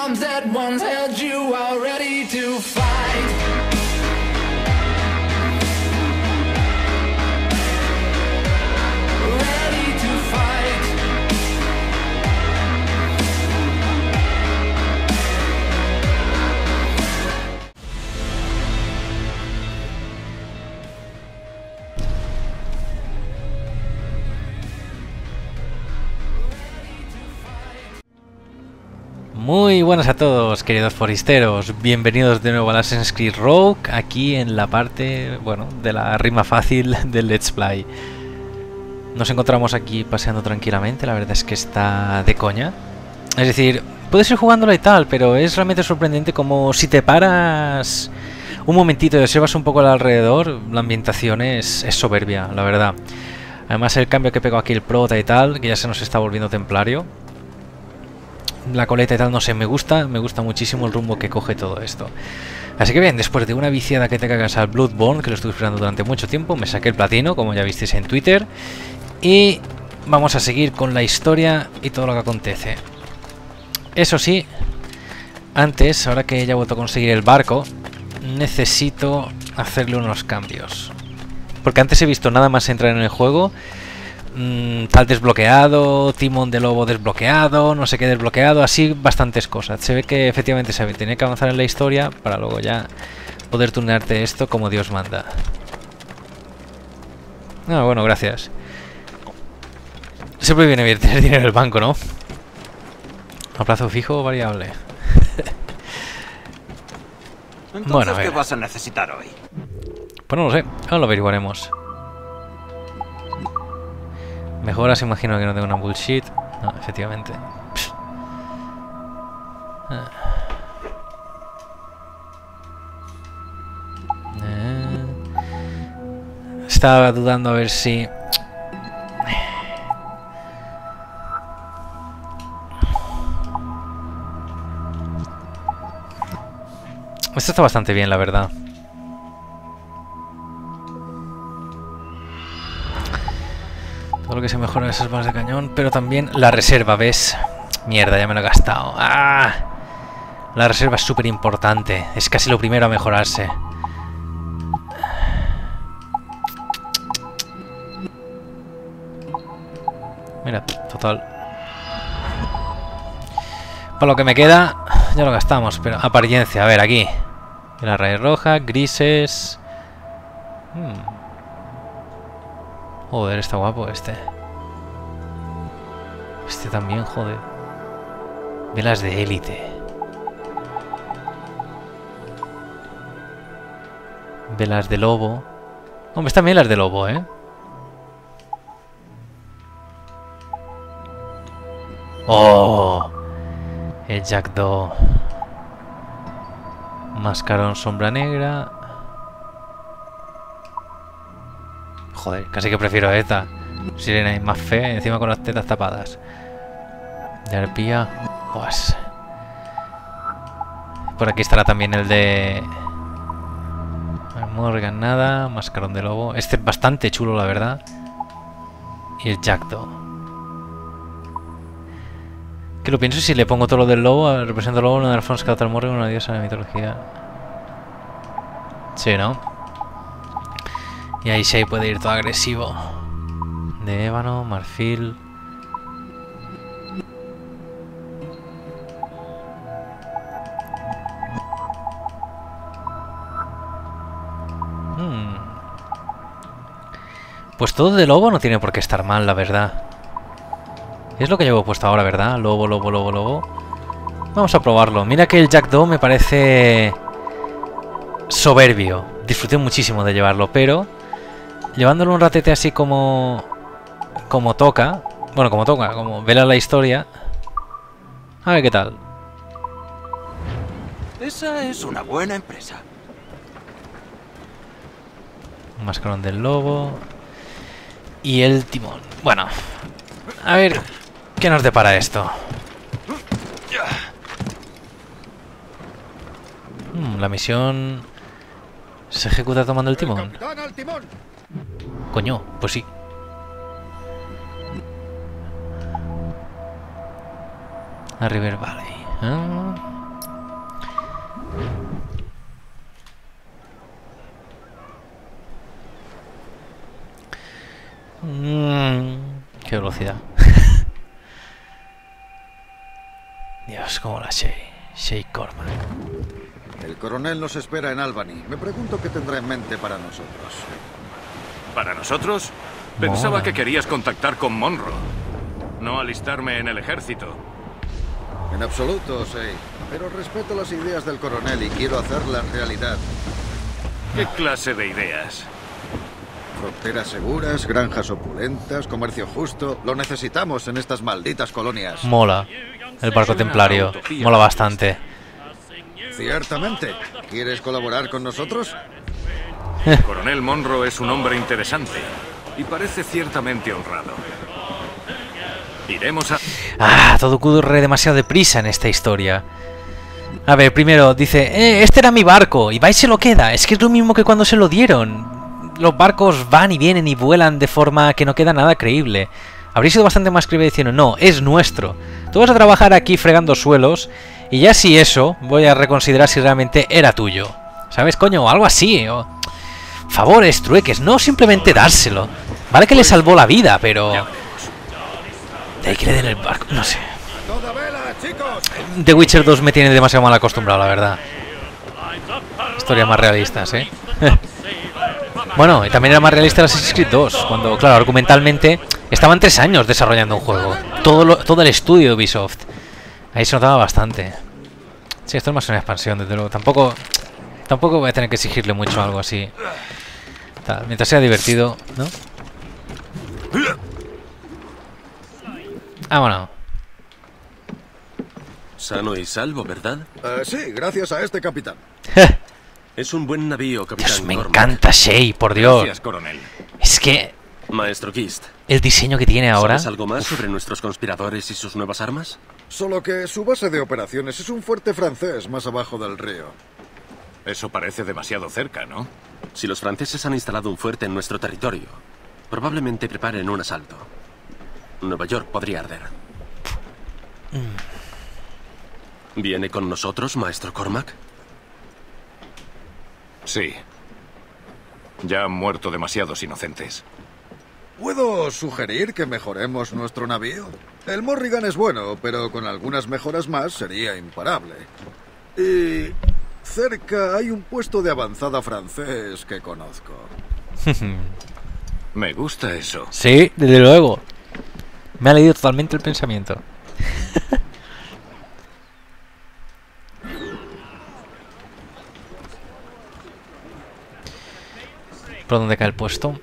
arms that once held you are ready to fight. Ready to fight. Muy buenas a todos, queridos foristeros, bienvenidos de nuevo a Assassin's Creed Rogue, aquí en la parte, bueno, de la rima fácil del Let's Play. Nos encontramos aquí paseando tranquilamente, la verdad es que está de coña. Es decir, puedes ir jugándolo y tal, pero es realmente sorprendente como si te paras un momentito y observas un poco al alrededor, la ambientación es soberbia, la verdad. Además el cambio que pegó aquí el prota y tal, que ya se nos está volviendo templario. La coleta y tal, no sé, me gusta muchísimo el rumbo que coge todo esto. Así que bien, después de una viciada que te cagas al Bloodborne, que lo estuve esperando durante mucho tiempo, me saqué el platino, como ya visteis en Twitter, y vamos a seguir con la historia y todo lo que acontece. Eso sí, antes, ahora que ya he vuelto a conseguir el barco, necesito hacerle unos cambios. Porque antes he visto nada más entrar en el juego, tal desbloqueado, timón de lobo desbloqueado, no sé qué desbloqueado, así bastantes cosas. Se ve que efectivamente se tiene que avanzar en la historia para luego ya poder tunearte esto como Dios manda. Ah, bueno, gracias. Siempre viene bien tener dinero en el banco, ¿no? A plazo fijo o variable. Entonces, Bueno, a ver. ¿qué vas a necesitar hoy? Pues no lo sé, ahora lo averiguaremos. Mejoras, imagino que no tengo una bullshit. No, efectivamente. Estaba dudando a ver si... Esto está bastante bien, la verdad. Todo lo que se mejora en esas balas de cañón, pero también la reserva, ¿ves? Mierda, ya me lo he gastado. ¡Ah! La reserva es súper importante. Es casi lo primero a mejorarse. Mira, total. Para lo que me queda, ya lo gastamos. Pero apariencia, a ver, aquí. La raíz roja, grises. Joder, está guapo este. Este también, joder. Velas de élite. Velas de lobo. Hombre, están bien las de lobo, ¿eh? ¡Oh! El Jackdaw. Mascarón sombra negra. Joder, casi que prefiero esta. Sirena es más fea, encima con las tetas tapadas. De arpía. Pues. Por aquí estará también el de... Morgan, nada. Mascarón de lobo. Este es bastante chulo, la verdad. Y el Jackdaw. Que lo pienso si le pongo todo lo del lobo. Represento al lobo, una de Alfonso Catal Morgan, una diosa de la mitología. Sí, ¿no? Y ahí sí puede ir todo agresivo. De ébano, marfil. Pues todo de lobo no tiene por qué estar mal, la verdad. Es lo que llevo puesto ahora, ¿verdad? Lobo, lobo, lobo, lobo. Vamos a probarlo. Mira que el Jackdaw me parece soberbio. Disfruté muchísimo de llevarlo, pero llevándolo un ratete así como toca. Bueno, como toca, como vela la historia. A ver qué tal. Esa es una buena empresa. Un mascarón del lobo. Y el timón. Bueno, a ver qué nos depara esto. La misión se ejecuta tomando el timón. Coño, pues sí. A River Valley. Qué velocidad. Dios, como la Shay Cormac. El coronel nos espera en Albany. Me pregunto qué tendrá en mente para nosotros. ¿Para nosotros? Pensaba que querías contactar con Monroe. No alistarme en el ejército. En absoluto, Shay. Pero respeto las ideas del coronel y quiero hacerlas realidad. ¿Qué clase de ideas? Fronteras seguras, granjas opulentas, comercio justo. Lo necesitamos en estas malditas colonias. Mola. El barco templario. Mola bastante. Ciertamente. ¿Quieres colaborar con nosotros? El coronel Monroe es un hombre interesante y parece ciertamente honrado. Iremos a... Todo ocurre demasiado deprisa en esta historia. A ver, primero dice, este era mi barco, y va y se lo queda. Es que es lo mismo que cuando se lo dieron. Los barcos van y vienen y vuelan de forma que no queda nada creíble. Habría sido bastante más creíble diciendo, no, es nuestro. Tú vas a trabajar aquí fregando suelos, y ya si eso, voy a reconsiderar si realmente era tuyo. ¿Sabes, coño? O algo así, o... Favores, trueques, no simplemente dárselo. Vale que le salvó la vida, pero... De ahí que le den el barco, no sé. The Witcher 2 me tiene demasiado mal acostumbrado, la verdad. Historias más realistas, ¿eh? Bueno, y también era más realista el Assassin's Creed 2, cuando, claro, argumentalmente estaban 3 años desarrollando un juego. Todo el estudio de Ubisoft. Ahí se notaba bastante. Sí, esto es más una expansión, desde luego. Tampoco voy a tener que exigirle mucho algo así. Mientras sea divertido, ¿no? Bueno. Sano y salvo, ¿verdad? Sí, gracias a este capitán. Es un buen navío, capitán. Dios, me Cormac. encanta Shay, por Dios. Gracias, coronel. Es que Maestro Gist, el diseño que tiene ahora... ¿sabes algo más sobre nuestros conspiradores y sus nuevas armas? Solo que su base de operaciones es un fuerte francés más abajo del río. Eso parece demasiado cerca, ¿no? Si los franceses han instalado un fuerte en nuestro territorio, probablemente preparen un asalto. Nueva York podría arder. ¿Viene con nosotros, maestro Cormac? Sí. Ya han muerto demasiados inocentes. ¿Puedo sugerir que mejoremos nuestro navío? El Morrigan es bueno, pero con algunas mejoras más sería imparable. Y cerca hay un puesto de avanzada francés que conozco. Me gusta eso. Sí, desde luego. Me ha leído totalmente el pensamiento. ¿Por dónde cae el puesto?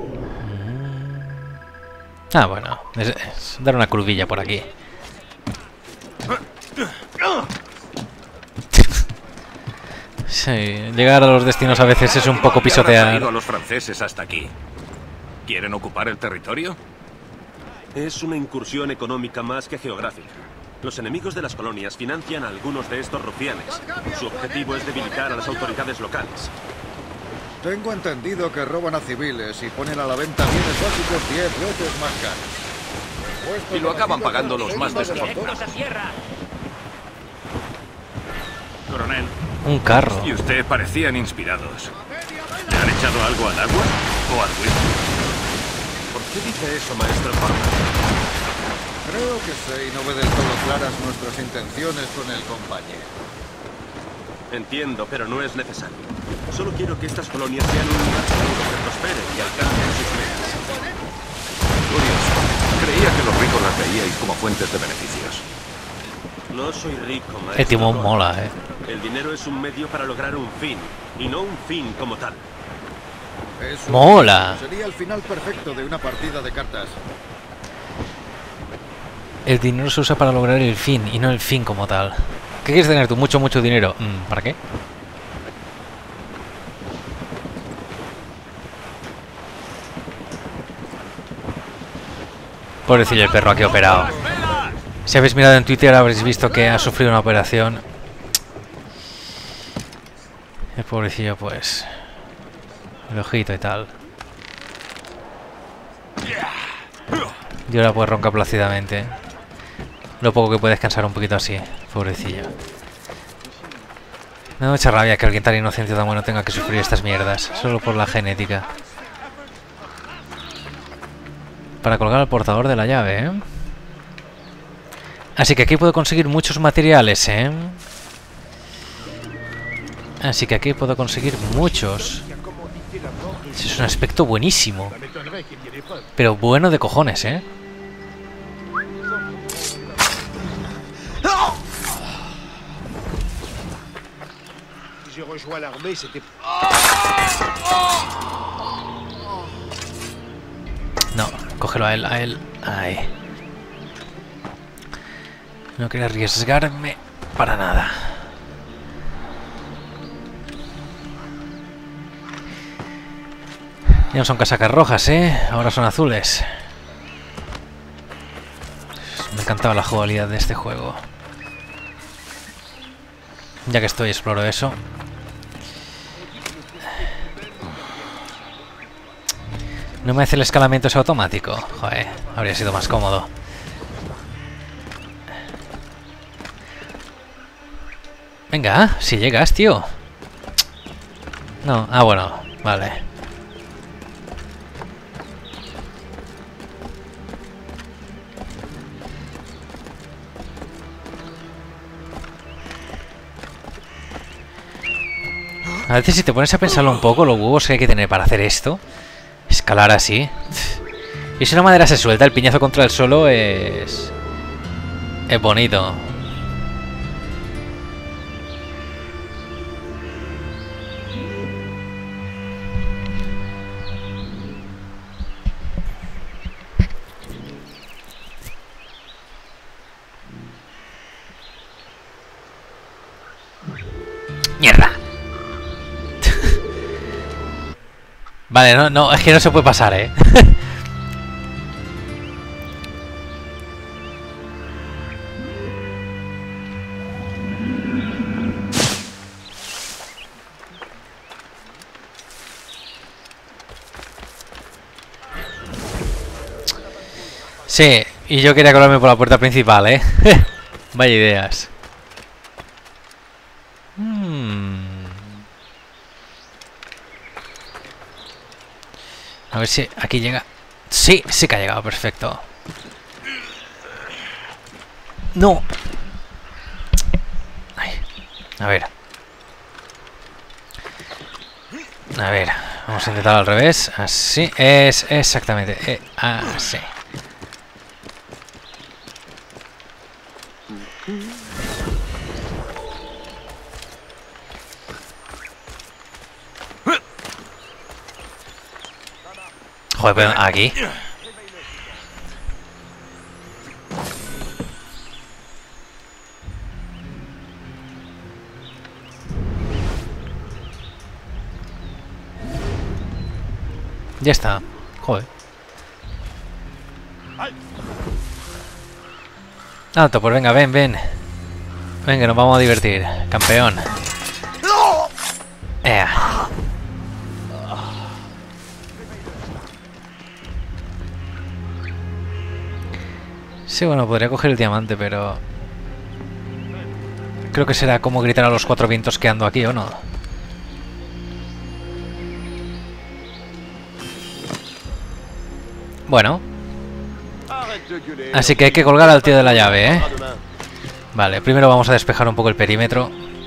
Bueno, es dar una curvilla por aquí. Sí, llegar a los destinos a veces es un poco ¿Qué habrá pisotear. traído a los franceses hasta aquí? ¿Quieren ocupar el territorio? Es una incursión económica más que geográfica. Los enemigos de las colonias financian a algunos de estos rufianes. Su objetivo es debilitar a las autoridades locales. Tengo entendido que roban a civiles y ponen a la venta bienes básicos 10 veces más caros. Y lo acaban pagando los más desafortunados. Coronel, Un carro. y usted parecían inspirados. ¿Le han echado algo al agua o al whisky? ¿Por qué dice eso, maestro Cormac? Creo que Shay no ve del todo claras nuestras intenciones con el compañero. Entiendo, pero no es necesario. Solo quiero que estas colonias sean un lugar seguro que prosperen y alcancen sus metas. Curioso. Creía que los ricos las veíais como fuentes de beneficios. No soy rico, maestro. El timón Cormac. mola, El dinero es un medio para lograr un fin, y no un fin como tal. Eso Mola. sería el final perfecto de una partida de cartas. El dinero se usa para lograr el fin y no el fin como tal. ¿Qué quieres tener tú? Mucho dinero. ¿Para qué? Pobrecillo el perro aquí operado. Si habéis mirado en Twitter habréis visto que ha sufrido una operación. El pobrecillo, pues... el ojito y tal. Y ahora pues ronca plácidamente. Lo poco que puede descansar un poquito así. Pobrecillo. Me da mucha rabia que alguien tan inocente o tan bueno tenga que sufrir estas mierdas, solo por la genética. Para colgar al portador de la llave, ¿eh? Así que aquí puedo conseguir muchos materiales, ¿eh? Así que aquí puedo conseguir muchos. Es un aspecto buenísimo. Pero bueno de cojones, ¿eh? No, cógelo a él, a él. Ahí. No quiero arriesgarme para nada. Ya no son casacas rojas, ¿eh? Ahora son azules. Me encantaba la jugabilidad de este juego. Ya que estoy, exploro eso. No me hace el escalamiento ese automático. Joder, habría sido más cómodo. Venga, si llegas, tío. No, ah, bueno, vale. A veces si te pones a pensarlo un poco, los huevos que hay que tener para hacer esto. Escalar así. Y si una madera se suelta, el piñazo contra el suelo es bonito. ¡Mierda! Vale, no, es que no se puede pasar, ¿eh? Sí, y yo quería colarme por la puerta principal, ¿eh? Vaya ideas. A ver si aquí llega. Sí, sí que ha llegado, perfecto. No. Ay, a ver. A ver, vamos a intentarlo al revés. Así, es exactamente. Así. Joder, pero aquí. Ya está. Joder. Alto, pues venga, ven. Ven, que nos vamos a divertir. Campeón. Sí, bueno, podría coger el diamante, pero... creo que será como gritar a los cuatro vientos que ando aquí, ¿o no? Bueno. Así que hay que colgar al tío de la llave, ¿eh? Vale, primero vamos a despejar un poco el perímetro.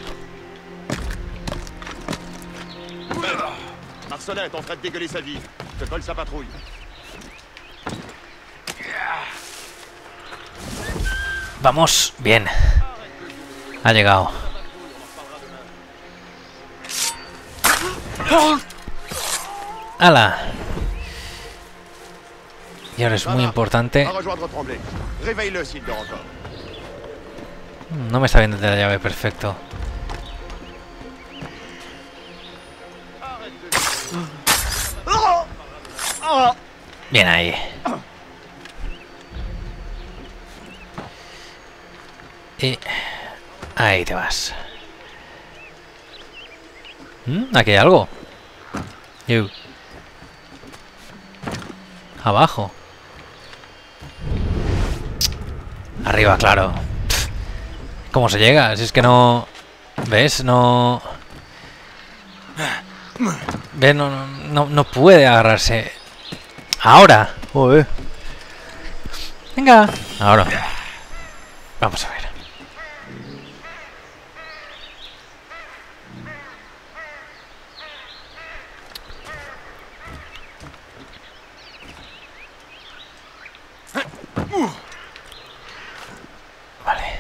Vamos, bien. Ha llegado. ¡Hala! Y ahora es muy importante. No me está viendo de la llave, perfecto. Bien ahí. Y ahí te vas. Aquí hay algo. Abajo. Arriba, claro. ¿Cómo se llega? Si es que no... ¿Ves? No... ¿Ves? No puede agarrarse. Ahora. Joder. Venga. Ahora. Vamos a ver. Vale.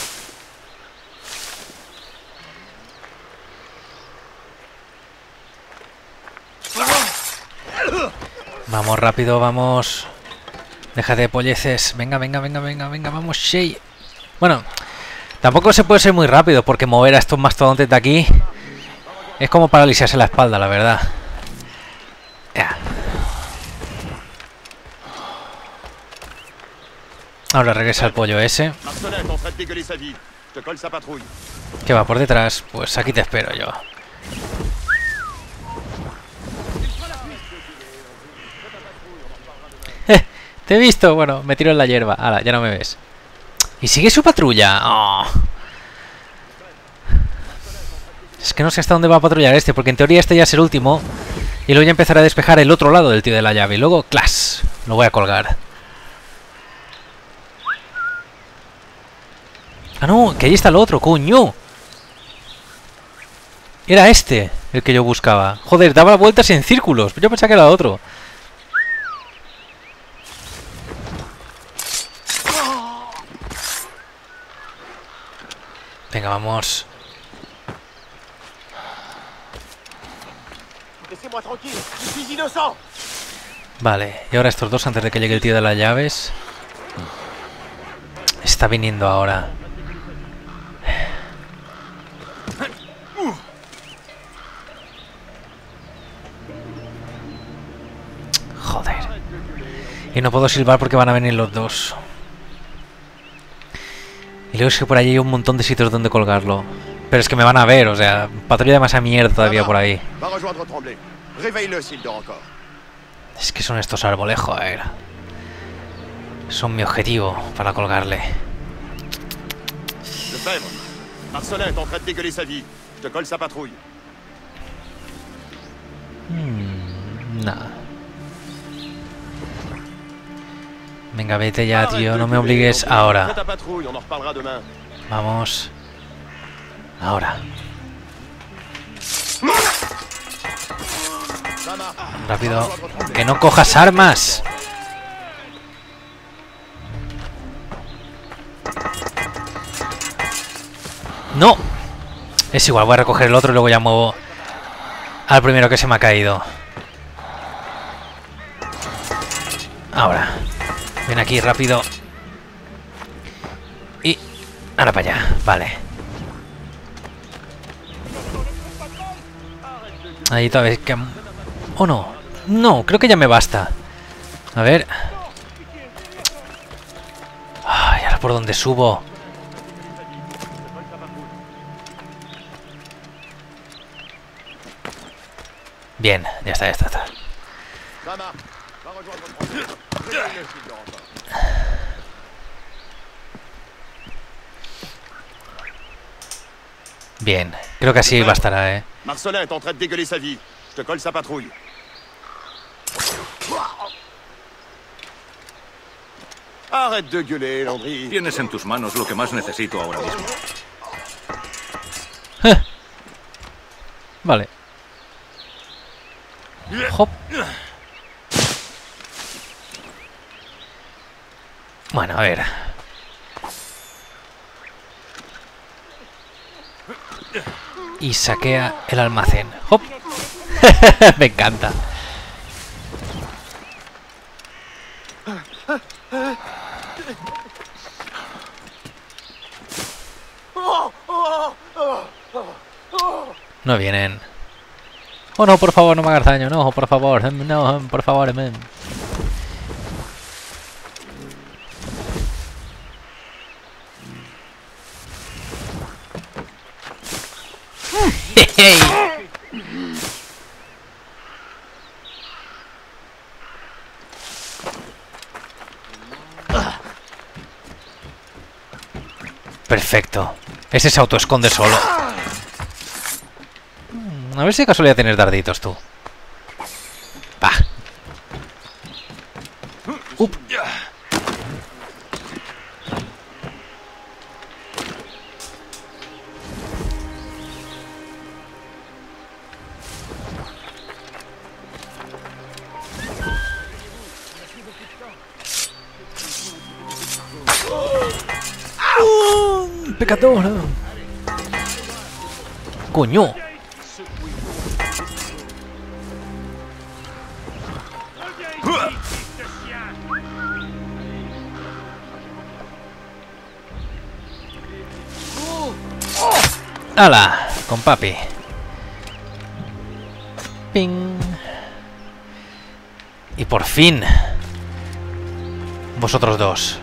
Vamos rápido, vamos. Déjate de polleces. Venga, vamos, Shay. Bueno, tampoco se puede ser muy rápido porque mover a estos mastodontes de aquí es como paralizarse la espalda, la verdad. Ya. Ahora regresa el pollo ese. ¿Qué va por detrás? Pues aquí te espero yo. Te he visto. Bueno, me tiro en la hierba. Ahora, ya no me ves. Y sigue su patrulla. Oh. Es que no sé hasta dónde va a patrullar este, porque en teoría este ya es el último. Y luego ya empezará a despejar el otro lado del tío de la llave. Y luego, ¡clas! Lo voy a colgar. Ah, no, que ahí está el otro, coño. Era este el que yo buscaba. Joder, daba vueltas en círculos. Yo pensaba que era otro. Venga, vamos. Vale, y ahora estos dos antes de que llegue el tío de las llaves. Está viniendo ahora. Joder. Y no puedo silbar porque van a venir los dos. Y luego es que por allí hay un montón de sitios donde colgarlo. Pero es que me van a ver, o sea, patrulla de masa mierda todavía por ahí. Es que son estos árboles, joder. Son mi objetivo para colgarle. Nada. Venga, vete ya, tío. No me obligues ahora. Vamos. Ahora. Rápido. ¡Que no cojas armas! ¡No! Es igual, voy a recoger el otro y luego ya muevo al primero que se me ha caído. Ahora. Ven aquí, rápido. Y... ahora para allá. Vale. Ahí todavía que... ¿O no? No, creo que ya me basta. A ver. Ay, ahora por dónde subo. Bien, ya está, ya está, ya está. Bien, creo que así bastará, Marcelin est en train de dégueuler sa vie. Je te colle sa patrouille. Arrête de gueuler, Landry. Tienes en tus manos lo que más necesito ahora mismo. Vale. Hop. Bueno, a ver. Y saquea el almacén. ¡Hop! Me encanta. No vienen. Oh no, por favor, no me hagas daño. No, por favor. No, por favor, men. Perfecto. Ese se autoesconde solo. A ver si de casualidad tienes darditos tú. Pa. Pecador. Coño. ¡Hala! Con papi. Ping. Y por fin. Vosotros dos.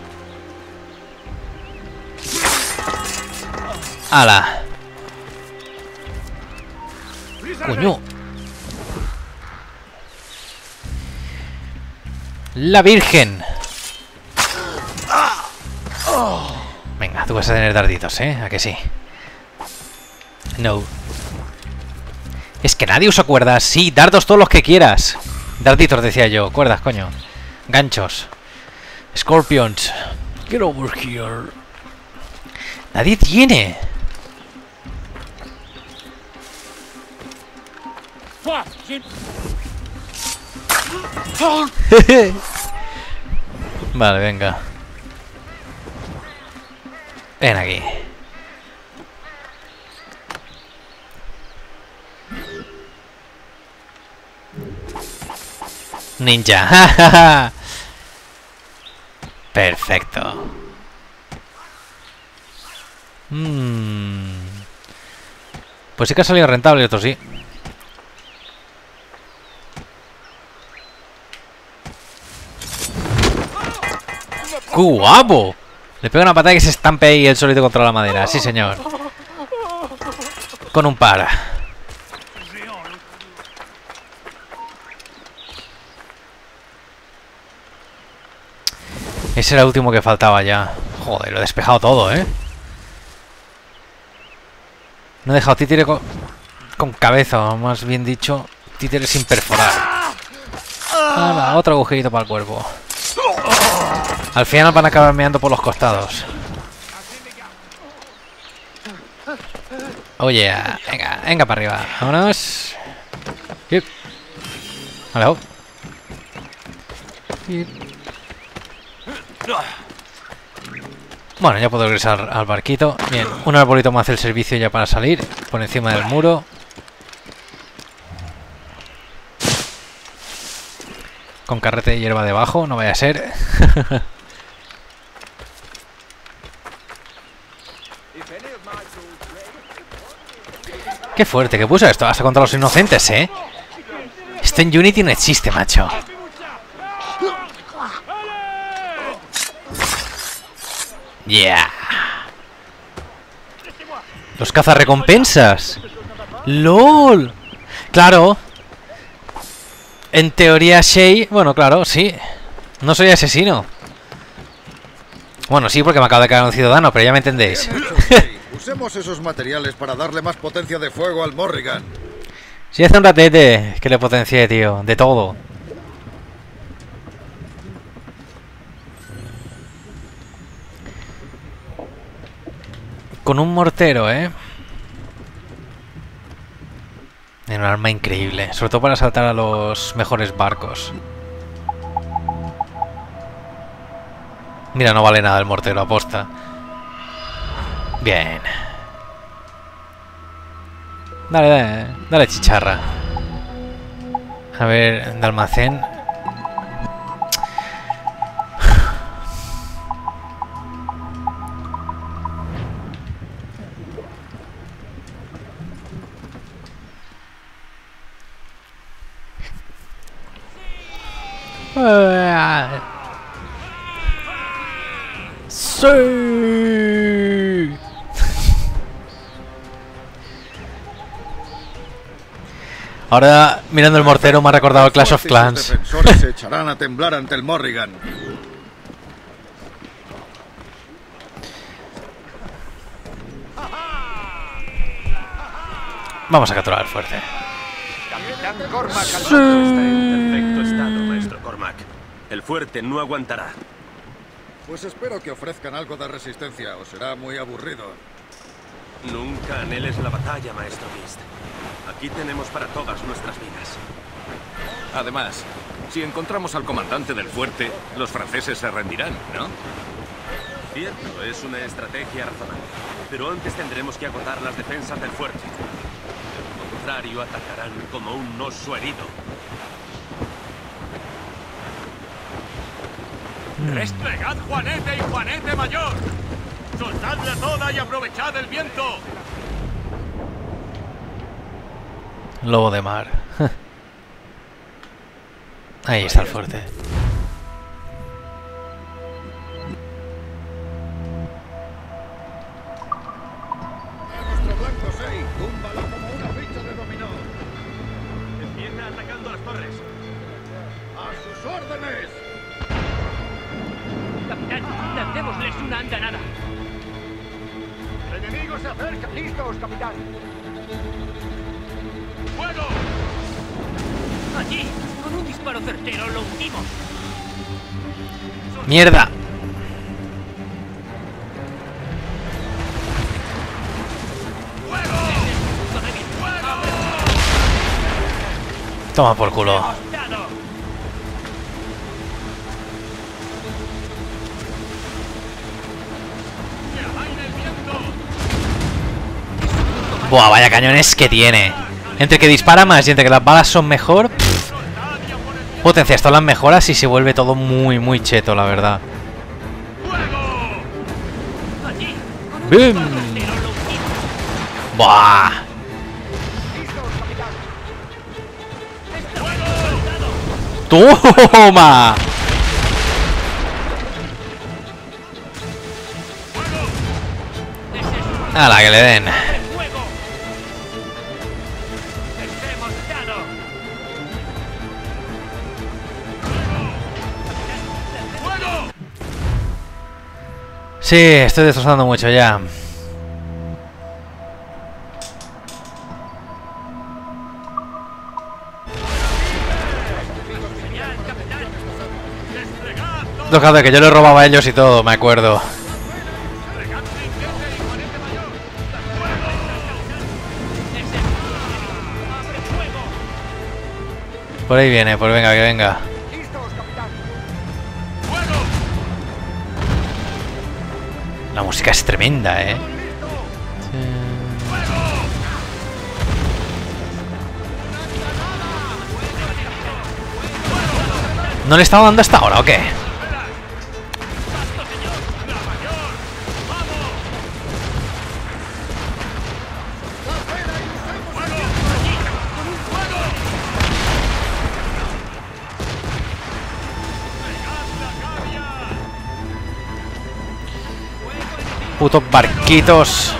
¡Hala! ¡Coño! ¡La Virgen! Venga, tú vas a tener darditos, ¿eh? ¿A que sí? No. Es que nadie usa cuerdas. Sí, dardos todos los que quieras. Darditos, decía yo. Cuerdas, coño. Ganchos. Scorpions. Get over here. Nadie tiene. Vale, venga. Ven aquí. Ninja. Perfecto. Pues sí que ha salido rentable, esto sí. ¡Qué guapo! Le pega una patada que se estampe ahí el solito contra la madera. Sí, señor. Con un par. Ese era el último que faltaba ya. Joder, lo he despejado todo, ¿eh? No he dejado títere con cabeza, o más bien dicho, títere sin perforar. ¡Hala! Otro agujerito para el cuerpo. Al final van a acabar meando por los costados. Oye, venga, venga para arriba. Vámonos. Yep. Hello. Yep. Bueno, ya puedo regresar al barquito. Bien, un arbolito me hace el servicio ya para salir. Por encima del muro. Con carrete de hierba debajo, no vaya a ser. Qué fuerte que puso esto, hasta contra los inocentes, ¿eh? Esto en Unity no existe, macho. Yeah. Los cazarrecompensas. LOL. Claro. En teoría Shay... Bueno, claro, sí. No soy asesino. Bueno, sí, porque me acabo de caer un ciudadano, pero ya me entendéis. Usemos esos materiales para darle más potencia de fuego al Morrigan. Sí, hace un ratete que le potencié, tío. De todo. Con un mortero, ¿eh? En un arma increíble. Sobre todo para saltar a los mejores barcos. Mira, no vale nada el mortero, aposta. Bien. Dale, dale, dale chicharra. A ver, de almacén. ¡Sí! Ahora, mirando el mortero, me ha recordado el Clash of Clans. Los defensores se echarán a temblar ante el Morrigan. Vamos a capturar el fuerte. Está en perfecto estado, maestro Cormac. El fuerte no aguantará. Pues espero que ofrezcan algo de resistencia, o será muy aburrido. Nunca anheles la batalla, maestro Mist. Aquí tenemos para todas nuestras vidas. Además, si encontramos al comandante del fuerte, los franceses se rendirán, ¿no? Cierto, es una estrategia razonable. Pero antes tendremos que agotar las defensas del fuerte. De lo contrario, atacarán como un oso herido. ¡Restregad Juanete y Juanete Mayor! ¡Soltadla toda y aprovechad el viento! Lobo de mar. Ahí está el fuerte. Nuestro blanco 6, túmbalo como una ficha de dominó. Empieza atacando las torres. ¡A sus órdenes! Capitán, lancémosles una andanada. ¡El enemigo se acerca! ¡Listos, capitán! ¡Fuego! Allí, con un disparo certero lo hundimos. ¡Mierda! Toma por culo. Dado. Buah, vaya cañones que tiene. Entre que dispara más y entre que las balas son mejor. Potencia esto las mejoras y se vuelve todo muy, muy cheto, la verdad. Allí, con un ¡Bum! disparo certero lo hundimos. ¡Buah! ¡Toma! A la que le den. ¡Fuego! ¡Hemos dado! Sí, estoy destrozando mucho ya. Fíjate que yo le robaba a ellos y todo, me acuerdo. Por ahí viene, pues venga, que venga. La música es tremenda, ¿eh? ¿No le estaba dando hasta ahora o qué? Putos barquitos.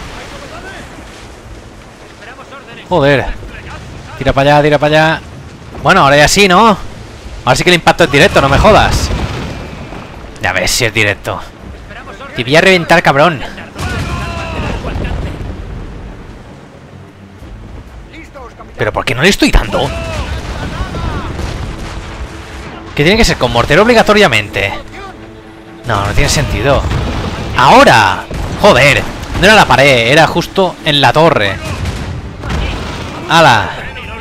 Joder. Tira para allá, tira para allá. Bueno, ahora ya sí, ¿no? Ahora sí que el impacto es directo, no me jodas. Ya ves si es directo. Te voy a reventar, cabrón. ¿Pero por qué no le estoy dando? ¿Qué tiene que ser con mortero obligatoriamente? No, no tiene sentido. ¡Ahora! ¡Joder! No era la pared, era justo en la torre. ¡Hala!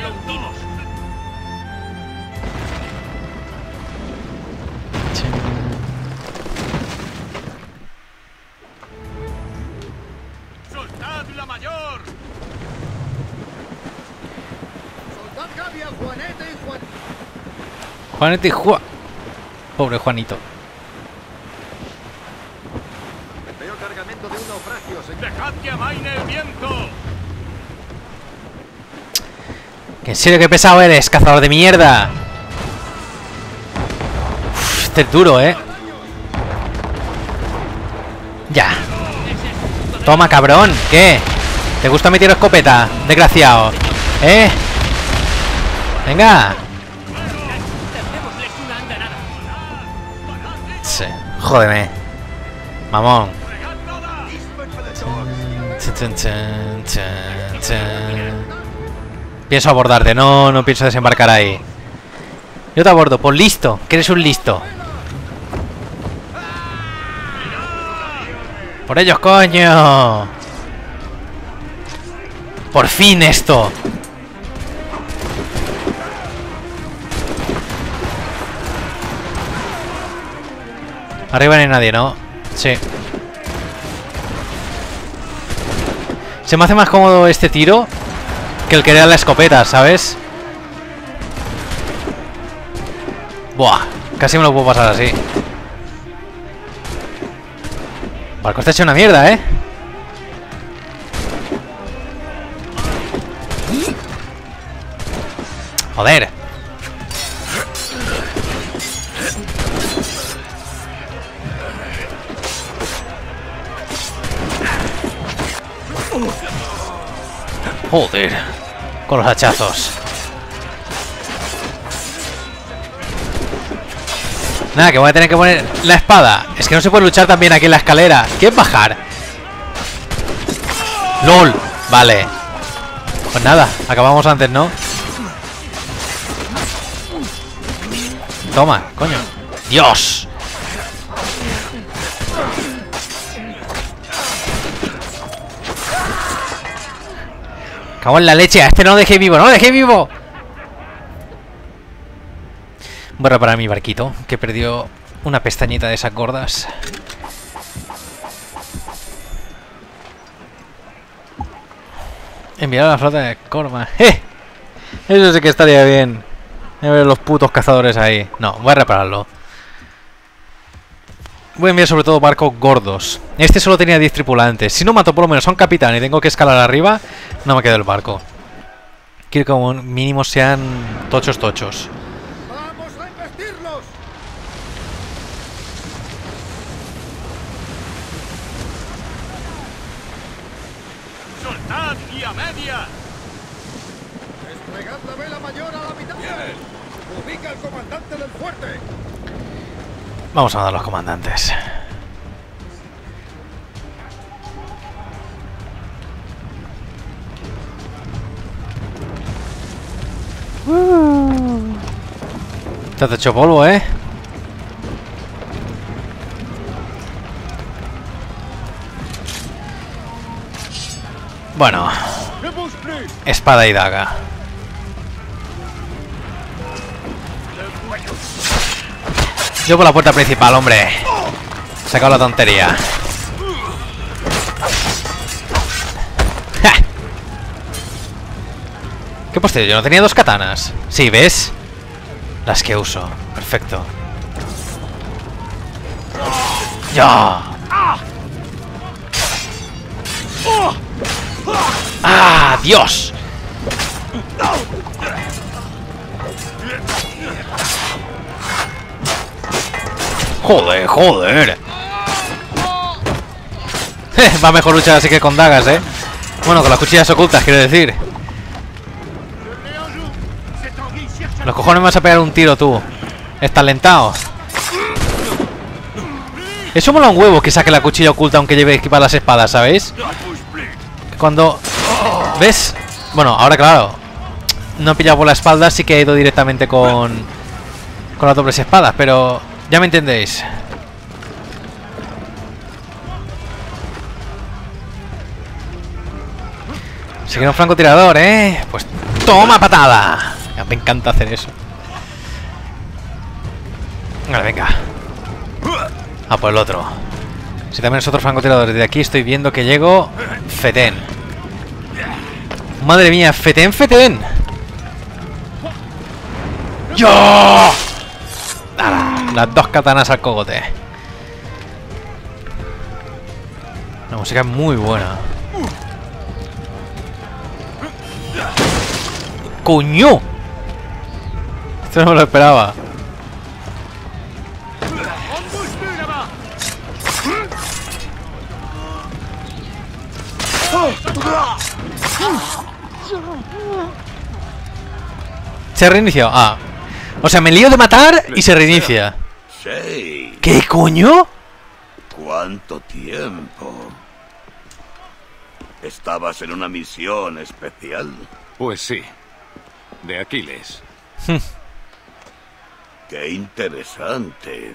¡Soltad la mayor! ¡Soldad Gavia, Juanete y Juan... Juanete y Juan... Pobre Juanito. Veo cargamento de un naufragio, señor. ¡Dejad que amaine el viento! Que en serio, qué pesado eres, cazador de mierda. Uf, este es duro, ¿eh? Ya. Toma, cabrón. ¿Qué? ¿Te gusta mi tiro escopeta? Desgraciado. ¿Eh? Venga. Lancémosles una andanada. Sí. Jódeme. Mamón. Chun, chun, chun, chun, chun. Pienso abordarte. No, no pienso desembarcar ahí. Yo te abordo. Pues listo. Que eres un listo. Por ellos, coño. Por fin esto. Arriba no hay nadie, ¿no? Sí. Se me hace más cómodo este tiro que el que era la escopeta, ¿sabes? Buah, casi me lo puedo pasar así. El barco está hecho una mierda, ¿eh? Joder. Joder. Con los hachazos. Nada, que voy a tener que poner la espada. Es que no se puede luchar también aquí en la escalera. ¿Qué es bajar? ¡Lol! Vale. Pues nada, acabamos antes, ¿no? Toma, coño. ¡Dios! Cago en la leche. A este no lo dejé vivo. ¡No lo dejé vivo! Voy a reparar mi barquito, que perdió una pestañita de esas gordas. Enviar a la flota de Corma. ¡Eh! Eso sí que estaría bien. A ver los putos cazadores ahí. No, voy a repararlo. Voy a enviar sobre todo barcos gordos. Este solo tenía 10 tripulantes. Si no mato por lo menos a un capitán y tengo que escalar arriba, no me quedo el barco. Quiero que como mínimo sean tochos. ¡Vamos a investirlos! ¡Soltad y a media! ¡Desplegad la vela mayor a la mitad! ¡Bien! ¡Ubica al comandante del fuerte! Vamos a mandar a los comandantes. Te has hecho polvo, ¿eh? Bueno. Espada y daga. Yo por la puerta principal, hombre. Se acabó la tontería. ¡Ja! ¿Qué postre? Yo no tenía dos katanas. Sí, ¿ves? Las que uso. Perfecto. ¡Ya! ¡Ah, Dios! ¡Joder, joder! Va mejor luchar así que con dagas, ¿eh? Bueno, con las cuchillas ocultas, quiero decir. Los cojones me vas a pegar un tiro, tú. Estás lentado. Eso mola un huevo que saque la cuchilla oculta aunque lleve equipadas las espadas, ¿sabéis? Cuando... ¿Ves? Bueno, ahora claro. No he pillado por la espalda, así que he ido directamente con las dobles espadas, pero... Ya me entendéis. Si quiero un francotirador, ¿eh? Pues toma patada. Ya me encanta hacer eso. Vale, venga. Ah, por el otro. Si también es otro francotirador. Desde aquí estoy viendo que llego. Fetén. Madre mía, Fetén, Fetén. ¡Yo! Las dos katanas al cogote. La música es muy buena. ¡Coño! Esto no me lo esperaba. Se reinició. Ah. O sea, me lío de matar y se reinicia. Sí. ¿Qué coño? ¿Cuánto tiempo? ¿Estabas en una misión especial? Pues sí. De Aquiles. Qué interesante.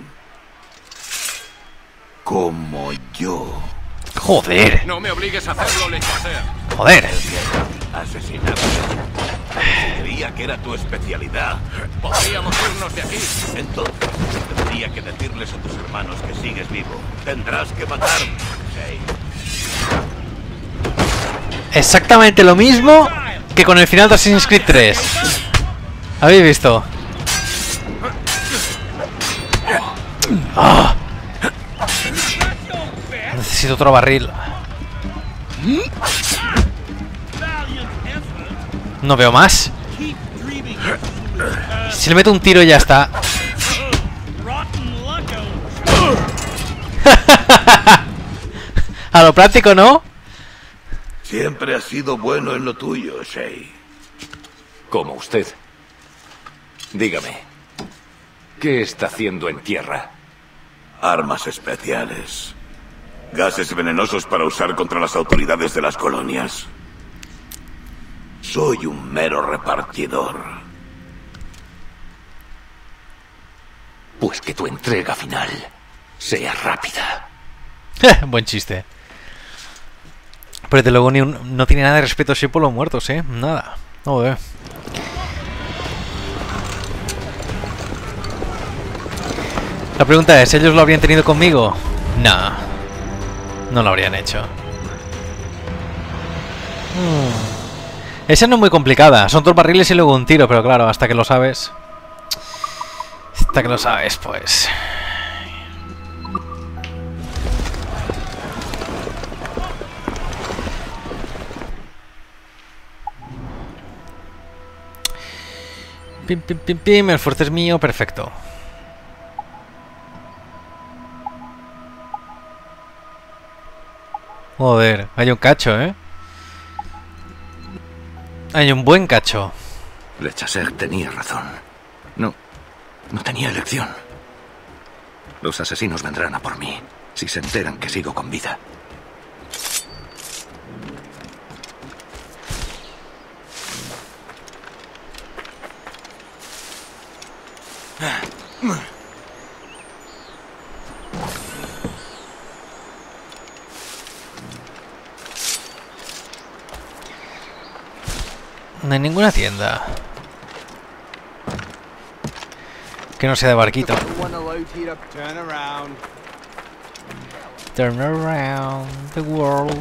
Como yo. Joder. No me obligues a hacerlo, Lechaser. Joder. Asesinato. Creía que era tu especialidad. Podríamos irnos de aquí. Entonces, tendría que decirles a tus hermanos que sigues vivo. Tendrás que matarme. Hey. Exactamente lo mismo que con el final de Assassin's Creed 3. ¿Habéis visto? ¡Ah! Necesito otro barril. No veo más. Si le meto un tiro y ya está. A lo práctico, ¿no? Siempre has sido bueno en lo tuyo, Shay. Como usted. Dígame, ¿qué está haciendo en tierra? Armas especiales. Gases venenosos para usar contra las autoridades de las colonias. Soy un mero repartidor. Pues que tu entrega final sea rápida. Buen chiste. Pero desde luego no tiene nada de respeto así por los muertos, ¿eh? Nada. Joder. La pregunta es, ¿ellos lo habrían tenido conmigo? No. No lo habrían hecho. Esa no es muy complicada. Son 2 barriles y luego un tiro, pero claro, hasta que lo sabes... Hasta que lo sabes, pues... Pim, pim, pim, pim, el fuerte es mío, perfecto. Joder, hay un cacho, ¿eh? Hay un buen cacho. Lechaser tenía razón. No tenía elección. Los asesinos vendrán a por mí si se enteran que sigo con vida. No hay ninguna tienda que no sea de barquito. Turn around the world.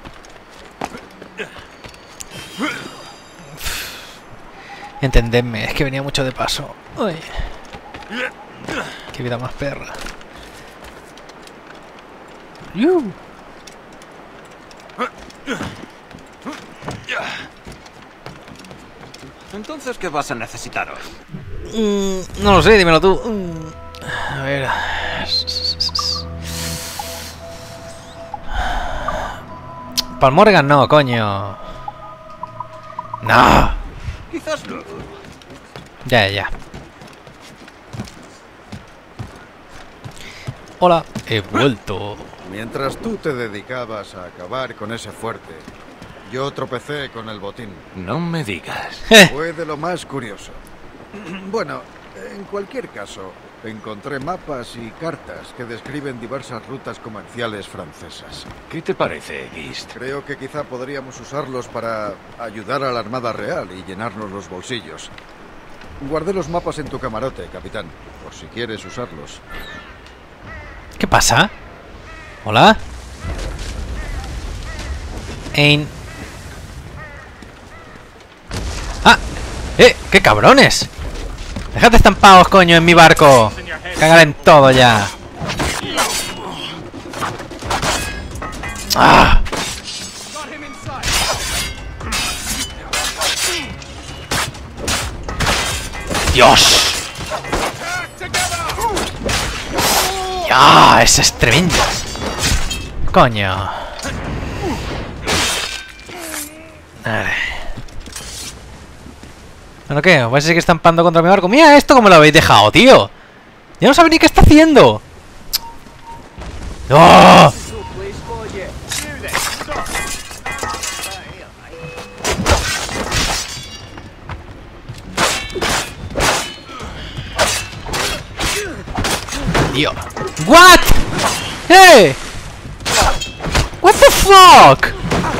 Entendedme, es que venía mucho de paso. Uy. Qué vida más perra. Entonces, ¿qué vas a necesitar hoy? No lo sé, dímelo tú. A ver. Palmorgan no, coño. No. Quizás no. Ya. Hola, he vuelto. Mientras tú te dedicabas a acabar con ese fuerte, yo tropecé con el botín. No me digas. Fue de lo más curioso. Bueno, en cualquier caso, encontré mapas y cartas que describen diversas rutas comerciales francesas. ¿Qué te parece, Gist? Creo que quizá podríamos usarlos para ayudar a la Armada Real y llenarnos los bolsillos. Guardé los mapas en tu camarote, capitán, por si quieres usarlos. ¿Qué pasa? ¿Hola? ¡Ah! ¡Qué cabrones! ¡Dejad de estampaos, coño, en mi barco! ¡Cagar en todo ya! ¡Ah! ¡Dios! ¡Ya! ¡Ese es tremendo! ¡Coño! Vale. ¿Bueno qué? ¿Os vais a seguir estampando contra mi barco? ¡Mira esto cómo lo habéis dejado, tío! ¡Ya no sabe ni qué está haciendo! ¡Oh! tío. What? ¡Eh! What the fuck?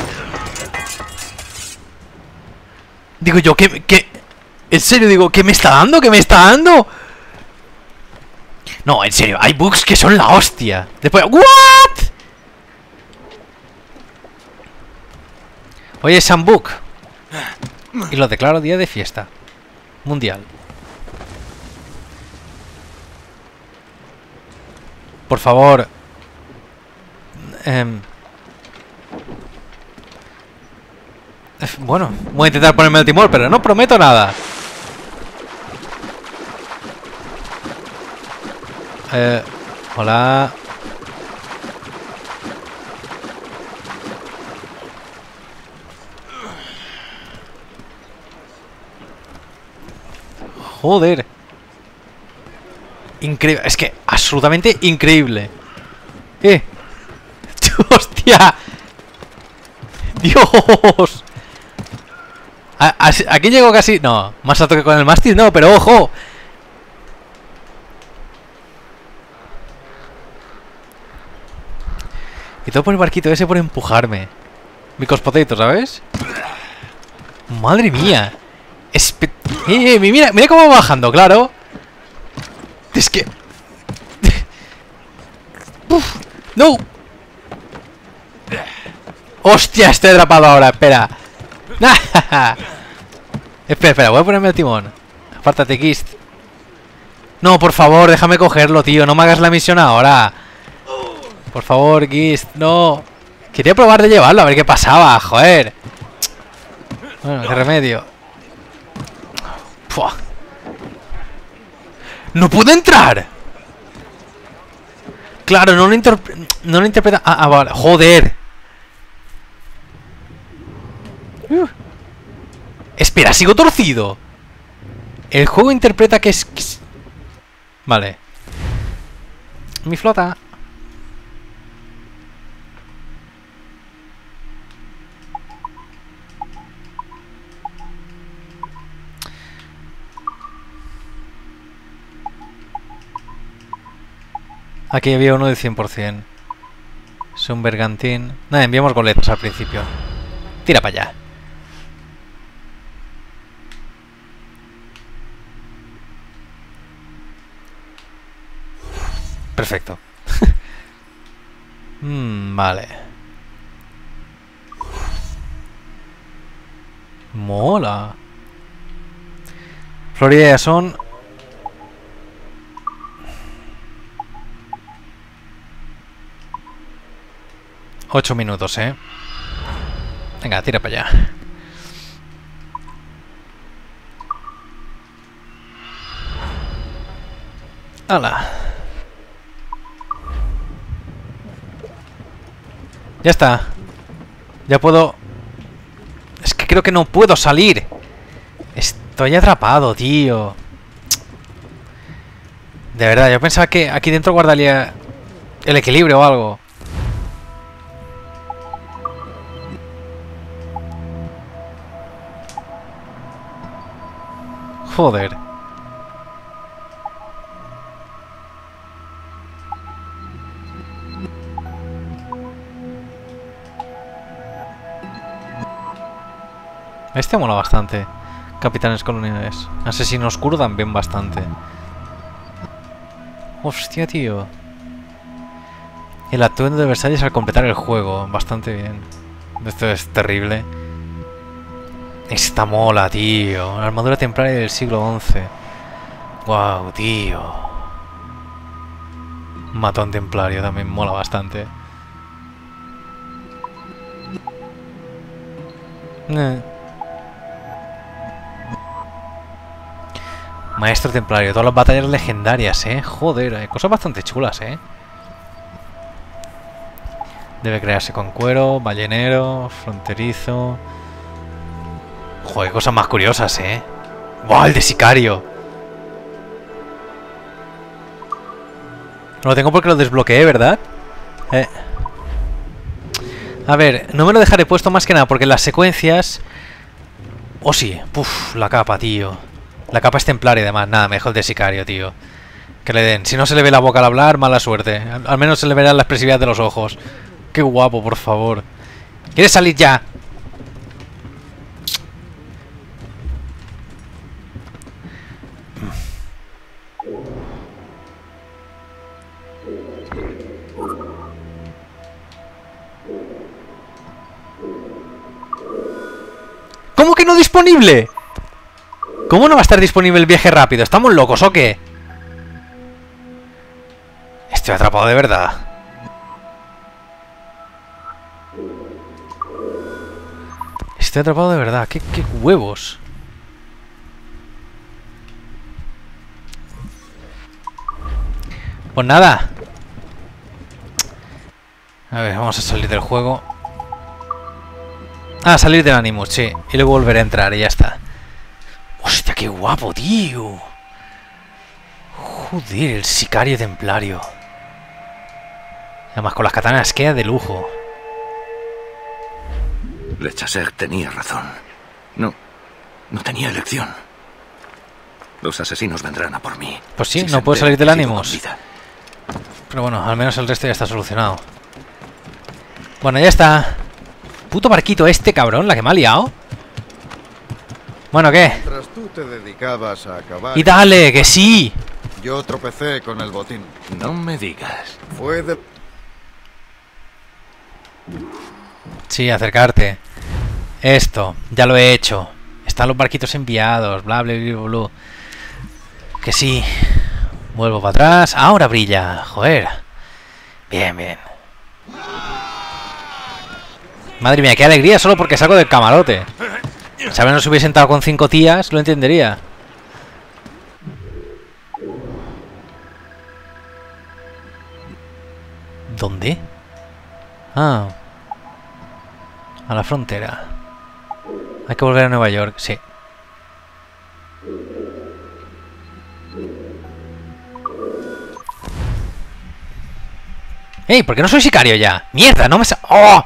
Digo yo, ¿qué? En serio, digo, ¿qué me está dando? ¿Qué me está dando? No, en serio, hay bugs que son la hostia. Después, ¿what? Oye, Sambuk. Y lo declaro día de fiesta mundial. Por favor. Bueno, voy a intentar ponerme el timón, pero no prometo nada. Hola. Joder. Increíble. Es que absolutamente increíble. ¡Hostia! ¡Dios! Aquí llego casi... No, más alto que con el mástil no, pero ¡ojo! Y todo por el barquito ese por empujarme. Micos potato, ¿sabes? ¡Madre mía! Mira, mira cómo va bajando, claro. Es que... ¡Uf! ¡No! ¡Hostia! Estoy atrapado ahora, espera. Espera, voy a ponerme el timón. Apártate, Kist. No, por favor, déjame cogerlo, tío. No me hagas la misión ahora. Por favor, Kist, no. Quería probar de llevarlo, a ver qué pasaba, joder. Bueno, qué remedio. Pua. ¡No puedo entrar! Claro, no lo interpreta... vale, joder. Espera, sigo torcido. El juego interpreta que es... Vale. Mi flota. Aquí había uno del 100%. Es un bergantín. Nada, enviamos goletas al principio. Tira para allá. Perfecto. Vale. Mola. Florida ya son... ...8 minutos, Venga, tira para allá. ¡Hala! Ya está. Ya puedo... Es que creo que no puedo salir. Estoy atrapado, tío. De verdad, yo pensaba que aquí dentro guardaría el equilibrio o algo. Joder. Este mola bastante. Capitanes coloniales. Asesino oscuro también bastante. Hostia, tío. El atuendo de Versalles al completar el juego. Bastante bien. Esto es terrible. Esta mola, tío. La armadura templaria del siglo XI. Wow, tío. Matón templario también mola bastante. Maestro templario. Todas las batallas legendarias, Joder, hay cosas bastante chulas, Debe crearse con cuero, ballenero, fronterizo... Joder, cosas más curiosas, ¡Wow! El de sicario. Lo tengo porque lo desbloqueé, ¿verdad? A ver, no me lo dejaré puesto más que nada porque las secuencias... Oh, sí. Puf, la capa, tío. La capa es templaria, además. Nada, mejor el de sicario, tío. Que le den. Si no se le ve la boca al hablar, mala suerte. Al menos se le verá la expresividad de los ojos. Qué guapo, por favor. ¿Quieres salir ya? ¿Cómo que no disponible? ¿Cómo no va a estar disponible el viaje rápido? ¿Estamos locos o qué? Estoy atrapado de verdad. Estoy atrapado de verdad. ¿Qué huevos? Pues nada. A ver, vamos a salir del juego. Ah, salir del Animus, sí. Y luego volver a entrar y ya está. Hostia, qué guapo, tío. Joder, el sicario templario. Además, con las katanas queda de lujo. Le Chasseur tenía razón. No tenía elección. Los asesinos vendrán a por mí. Pues sí, Si no se puedo salir enteran del que sigo con Animus. vida. Pero bueno, al menos el resto ya está solucionado. Bueno, ya está. Puto barquito este, cabrón, la que me ha liado. Bueno, ¿qué? Mientras tú te dedicabas a acabar... Y dale, que sí. Yo tropecé con el botín. No me digas. Fue de... Sí, acercarte. Esto, ya lo he hecho. Están los barquitos enviados, bla, bla, bla, bla, bla. Que sí. Vuelvo para atrás. Ahora brilla, joder. Bien, bien. Madre mía, qué alegría solo porque salgo del camarote. Si al menos hubiese sentado con 5 tías, lo entendería. ¿Dónde? Ah. A la frontera. Hay que volver a Nueva York, sí. ¡Ey! ¿Por qué no soy sicario ya? ¡Mierda! ¡No me sa... ¡Oh!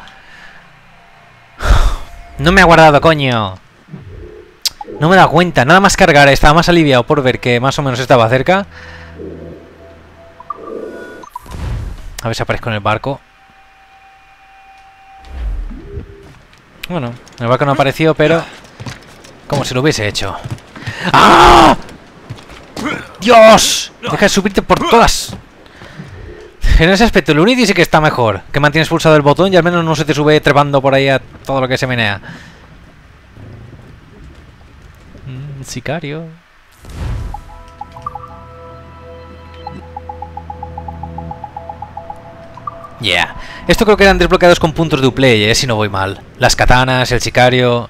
No me ha guardado, coño. No me he dado cuenta. Nada más cargar. Estaba más aliviado por ver que más o menos estaba cerca. A ver si aparezco en el barco. Bueno, el barco no apareció, pero... como si lo hubiese hecho. ¡Ah! ¡Dios! Deja de subirte por todas. En ese aspecto, el Unity sí que está mejor. Que mantienes pulsado el botón y al menos no se te sube trepando por ahí a todo lo que se menea. Sicario. Yeah. Esto creo que eran desbloqueados con puntos de Uplay, si no voy mal. Las katanas, el sicario...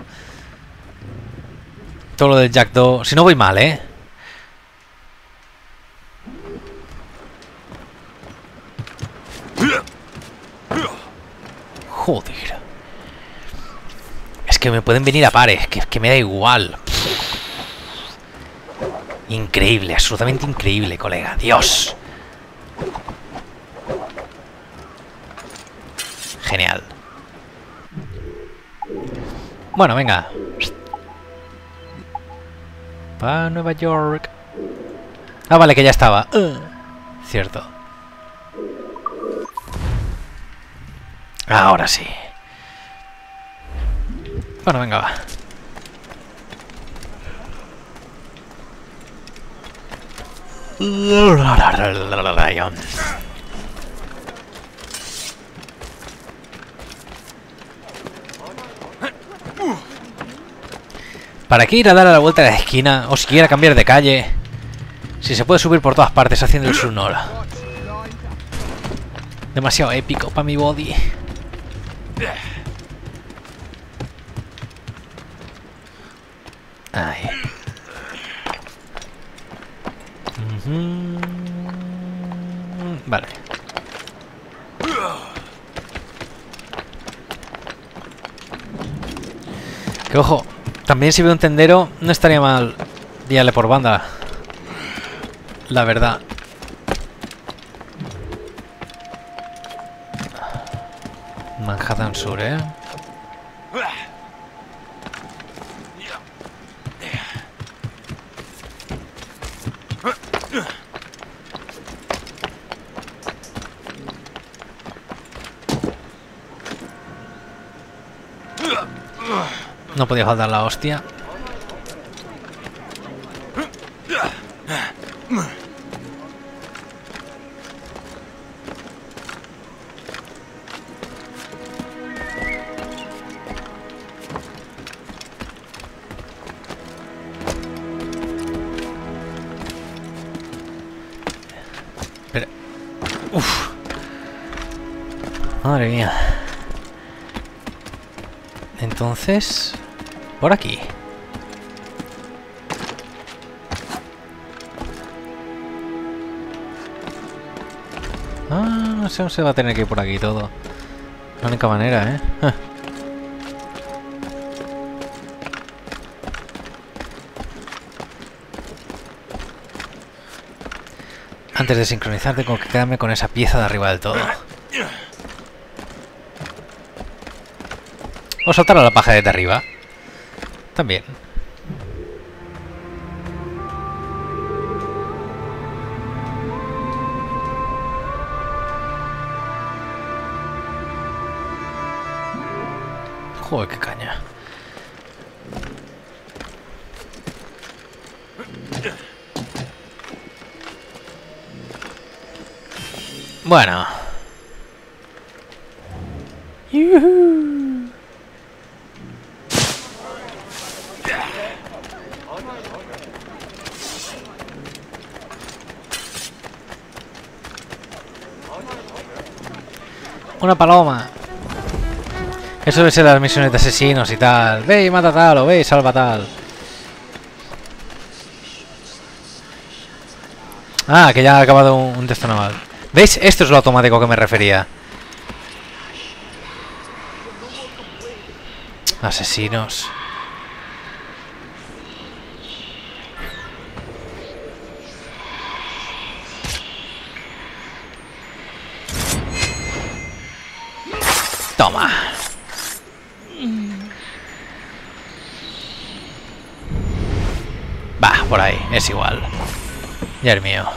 todo lo del Jackdaw. Si no voy mal, Joder. Es que me pueden venir a pares, que me da igual. Increíble, absolutamente increíble, colega. Dios. Genial. Bueno, venga. Pa' Nueva York. Ah, vale, que ya estaba. Cierto. Ahora sí. Bueno, venga, va. ¿Para qué ir a dar a la vuelta de la esquina o siquiera cambiar de calle? Si se puede subir por todas partes haciendo el Sunora. Demasiado épico para mi body. Ahí. Vale. Que ojo, también si veo un tendero no estaría mal guiarle por banda. La verdad. Manhattan Sur, No podía faltar la hostia. Espera. Uf. Madre mía. Entonces, por aquí. Ah, no sé, se va a tener que ir por aquí todo. La única manera, ¿eh? Antes de sincronizar tengo que quedarme con esa pieza de arriba del todo. O saltar a la paja de arriba. También. Joder, qué caña. Bueno. ¡Yuhu! Una paloma. Eso debe ser las misiones de asesinos y tal. Ve y mata tal, o ve y salva tal. Ah, que ya ha acabado un texto naval. ¿Veis? Esto es lo automático que me refería. Asesinos. Toma. Va, por ahí, es igual. Ya es mío.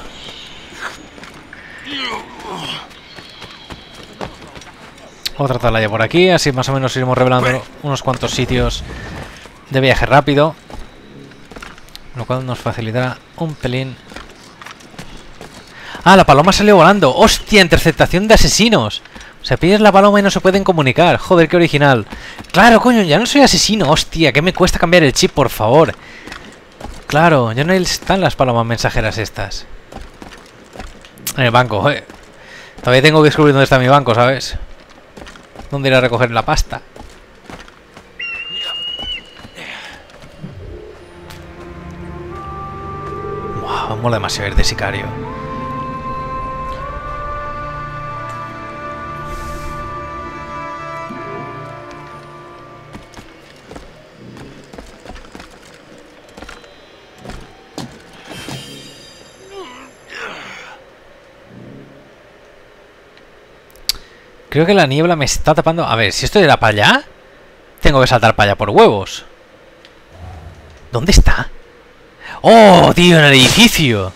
Otra atalaya por aquí, así más o menos iremos revelando unos cuantos sitios de viaje rápido, lo cual nos facilitará un pelín. Ah, la paloma salió volando. ¡Hostia! Interceptación de asesinos. O sea, pillas la paloma y no se pueden comunicar. Joder, qué original. Claro, coño, ya no soy asesino. Hostia, que me cuesta cambiar el chip, por favor. Claro, ya no están las palomas mensajeras estas. En el banco, joder. Todavía tengo que descubrir dónde está mi banco, ¿sabes? ¿Dónde ir a recoger la pasta? Wow, mola demasiado ir de sicario. Creo que la niebla me está tapando. A ver, si esto era para allá, tengo que saltar para allá por huevos. ¿Dónde está? ¡Oh, tío! En el edificio.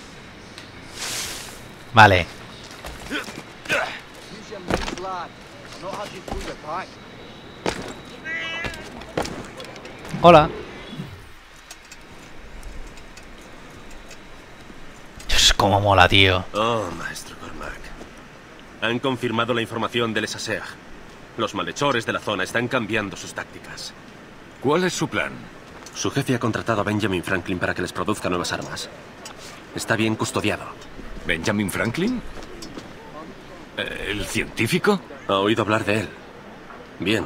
Vale. Hola. Dios, cómo mola, tío. Oh, maestro Cormac. Han confirmado la información del SASEAG. Los malhechores de la zona están cambiando sus tácticas. ¿Cuál es su plan? Su jefe ha contratado a Benjamin Franklin para que les produzca nuevas armas. Está bien custodiado. ¿Benjamin Franklin? ¿El científico? ¿Ha oído hablar de él? Bien.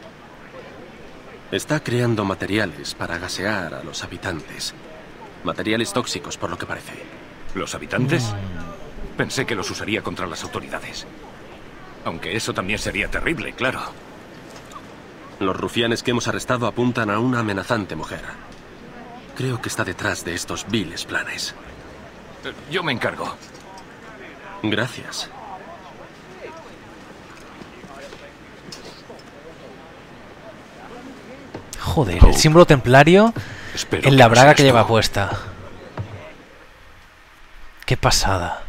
Está creando materiales para gasear a los habitantes. Materiales tóxicos, por lo que parece. ¿Los habitantes? Pensé que los usaría contra las autoridades. Aunque eso también sería terrible, claro. Los rufianes que hemos arrestado apuntan a una amenazante mujer. Creo que está detrás de estos viles planes. Yo me encargo. Gracias. Joder, el símbolo templario en la braga que lleva puesta. Qué pasada.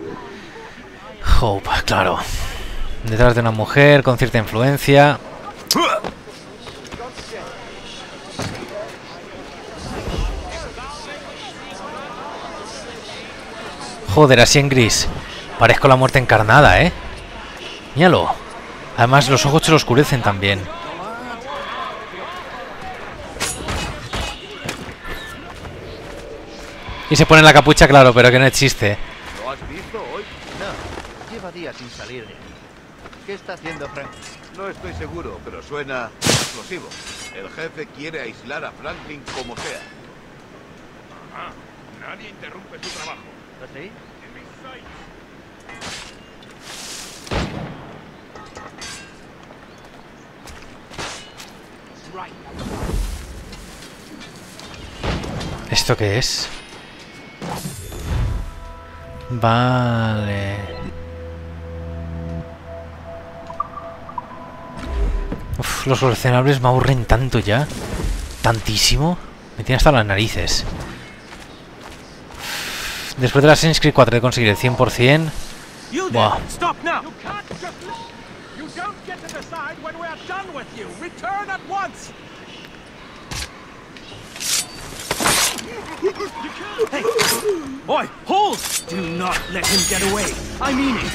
Hope, claro. Detrás de una mujer con cierta influencia. Joder, así en gris. Parezco la muerte encarnada, ¿eh? Míralo. Además, los ojos se lo oscurecen también. Y se pone la capucha, claro, pero que no existe. ¿Lo has visto hoy? No, lleva días sin salir de aquí. ¿Qué está haciendo Frank? No estoy seguro, pero suena explosivo. El jefe quiere aislar a Franklin como sea. Ajá. Nadie interrumpe su trabajo. ¿Así? ¿Esto qué es? Vale. Uf, los coleccionables me aburren tanto ya. Tantísimo. Me tiene hasta las narices. Después de la Assassin's Creed 4 de conseguir el 100%. Buah. Hey! Boy, hold! Do not let him get away. I mean it.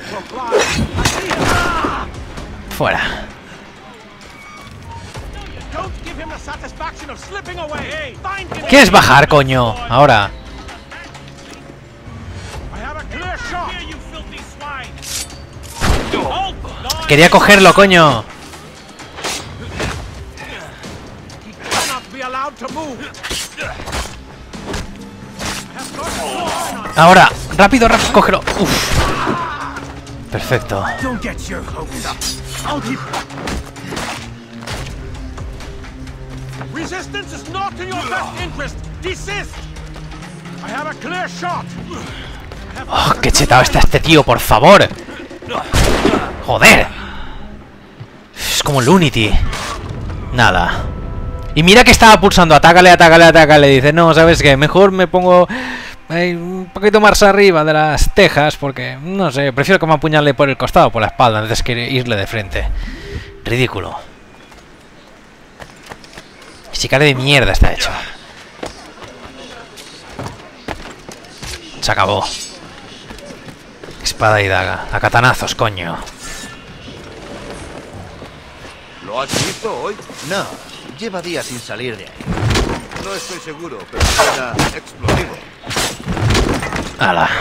Fuera. Don't give him the satisfaction of slipping away. Find him. ¿Quieres bajar, coño? Ahora. I have a clear shot. Here, you filthy swine. Quería cogerlo, coño. He cannot be allowed to move. Ahora, rápido, rápido, cógelo. Uf. Perfecto. Don't get your hopes up. I'll keep. Resistance is not in your best interest. Desist. I have a clear shot. Oh, qué chetado está este tío, por favor. Joder. Es como el Unity. Nada. Y mira que estaba pulsando atácale, atácale, atácale. Dice, no, ¿sabes qué? Mejor me pongo un poquito más arriba de las tejas porque, no sé, prefiero que me apuñale por el costado o por la espalda antes que irle de frente. Ridículo. Sicario de mierda está hecho. Se acabó. Espada y daga. A katanazos, coño. ¿Lo has visto hoy? No, lleva días sin salir de ahí. No estoy seguro, pero suena explosivo. ¡Hala!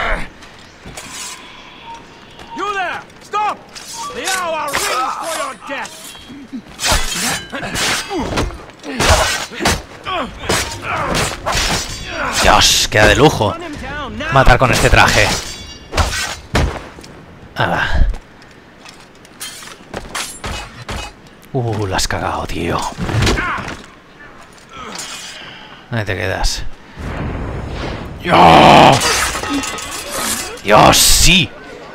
You there! Stop! The hour rings for your death. Dios, queda de lujo matar con este traje. ¡Hala! La has cagado, tío. Ahí te quedas. ¡Dios! ¡Dios, sí!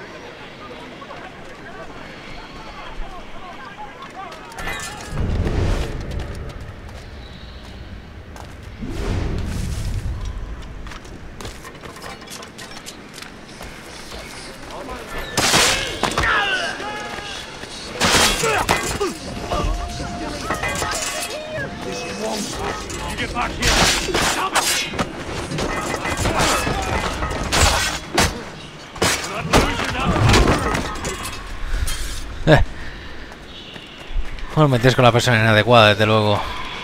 Os metéis con la persona inadecuada, desde luego.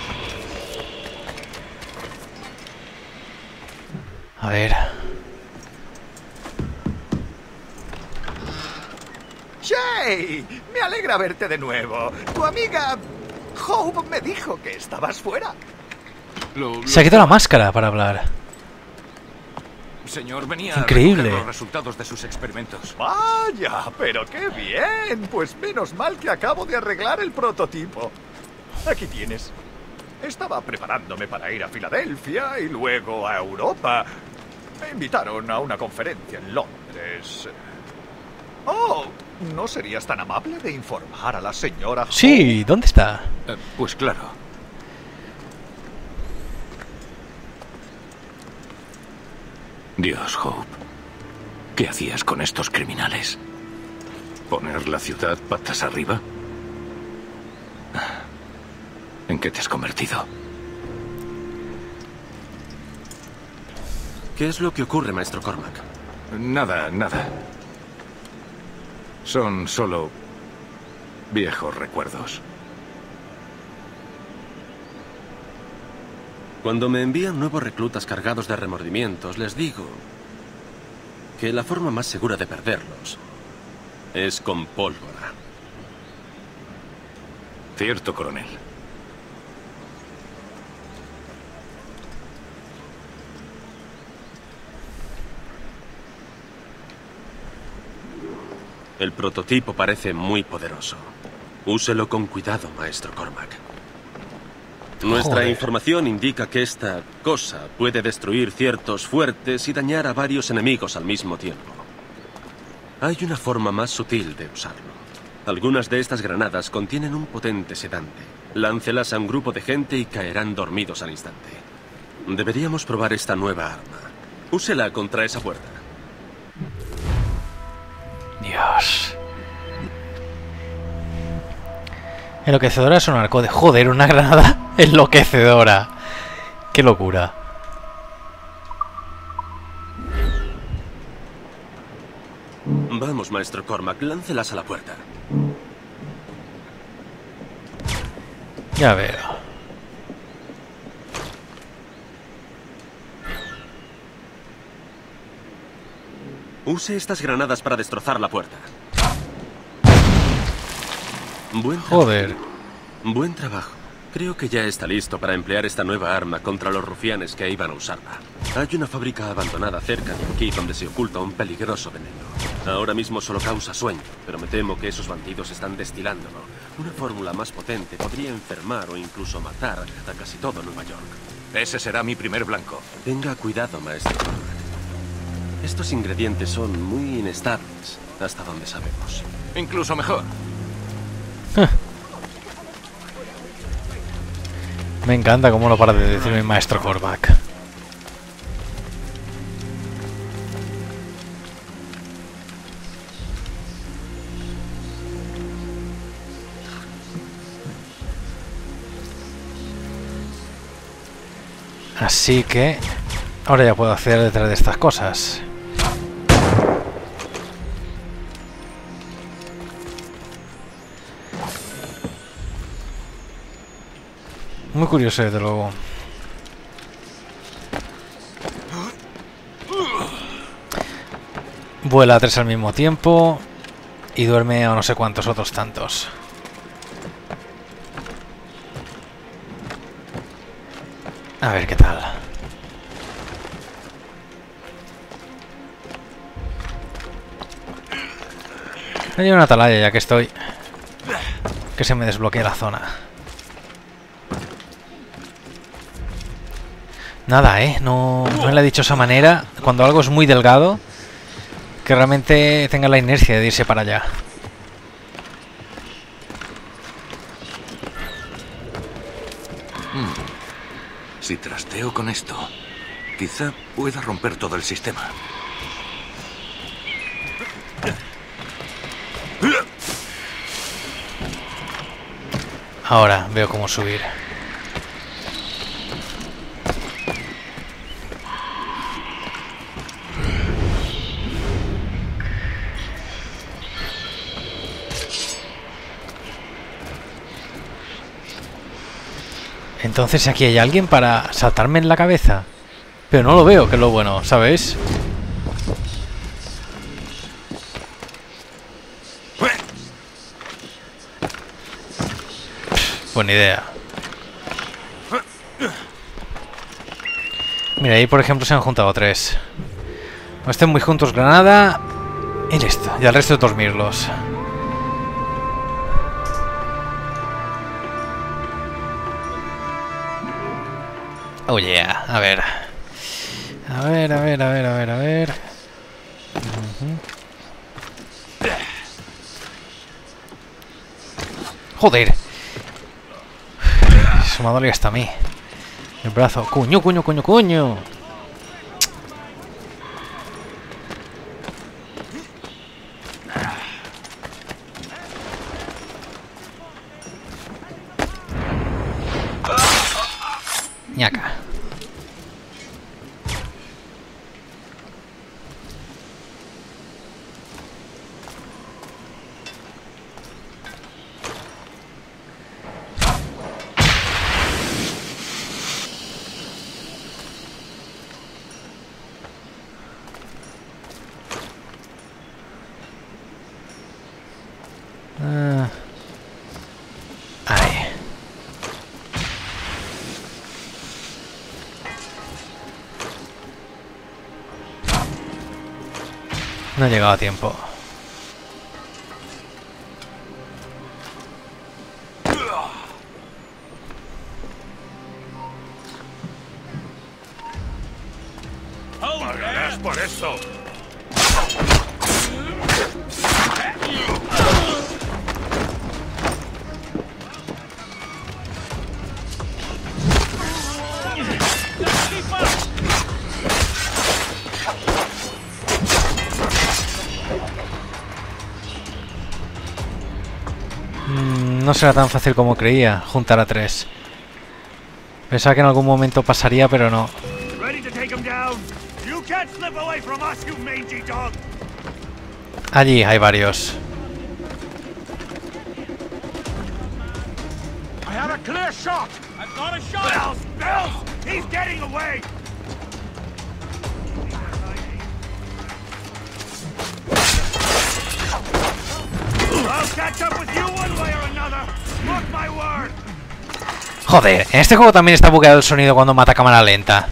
A ver. ¡Shay! Me alegra verte de nuevo. Tu amiga Hope me dijo que estabas fuera. Se ha quitado la máscara para hablar. Señor, venía increíble. A recoger los resultados de sus experimentos. Vaya, pero qué bien. Pues menos mal que acabo de arreglar el prototipo. Aquí tienes. Estaba preparándome para ir a Filadelfia y luego a Europa. Me invitaron a una conferencia en Londres. Oh, ¿no serías tan amable de informar a la señora Hope? Sí, ¿dónde está? Pues claro. Dios, Hope. ¿Qué hacías con estos criminales? ¿Poner la ciudad patas arriba? qué te has convertido? ¿Qué es lo que ocurre, maestro Cormac? Nada, nada. Son solo viejos recuerdos. Cuando me envían nuevos reclutas cargados de remordimientos, les digo que la forma más segura de perderlos es con pólvora. Cierto, coronel. El prototipo parece muy poderoso. Úselo con cuidado, maestro Cormac. Nuestra información indica que esta cosa puede destruir ciertos fuertes y dañar a varios enemigos al mismo tiempo. Hay una forma más sutil de usarlo. Algunas de estas granadas contienen un potente sedante. Láncelas a un grupo de gente y caerán dormidos al instante. Deberíamos probar esta nueva arma. Úsela contra esa puerta. Dios. Enloquecedora es un arco de... Joder, una granada enloquecedora. Qué locura. Vamos, maestro Cormac, láncelas a la puerta. Ya veo. Use estas granadas para destrozar la puerta. Joder. Buen trabajo. Creo que ya está listo para emplear esta nueva arma contra los rufianes que iban a usarla. Hay una fábrica abandonada cerca de aquí donde se oculta un peligroso veneno. Ahora mismo solo causa sueño, pero me temo que esos bandidos están destilándolo. Una fórmula más potente podría enfermar o incluso matar a casi todo Nueva York. Ese será mi primer blanco. Tenga cuidado, maestro Cormac. Estos ingredientes son muy inestables, hasta donde sabemos. Incluso mejor. Me encanta cómo lo para de decir mi maestro Cormac. Así que ahora ya puedo acceder detrás de estas cosas. Muy curioso, desde luego. Vuela a 3 al mismo tiempo y duerme a no sé cuántos otros tantos. A ver qué tal. Hay una atalaya ya que estoy. Que se me desbloquea la zona. Nada, no le he dicho de esa manera. Cuando algo es muy delgado, que realmente tenga la inercia de irse para allá. Si trasteo con esto, quizá pueda romper todo el sistema. Ahora veo cómo subir. Entonces aquí hay alguien para saltarme en la cabeza. Pero no lo veo, que es lo bueno, ¿sabéis? Buena idea. Mira, ahí por ejemplo se han juntado 3. No estén muy juntos, granada. Y listo, y al resto dormirlos. Oh yeah, a ver. A ver. Joder. Se me ha dolido hasta a mí. El brazo. Coño. ñaca. Ahí. No he llegado a tiempo. ¡Pagarás por eso! No será tan fácil como creía juntar a 3. Pensaba que en algún momento pasaría, pero no. Allí hay varios. Joder, en este juego también está bugueado el sonido cuando mata a cámara lenta.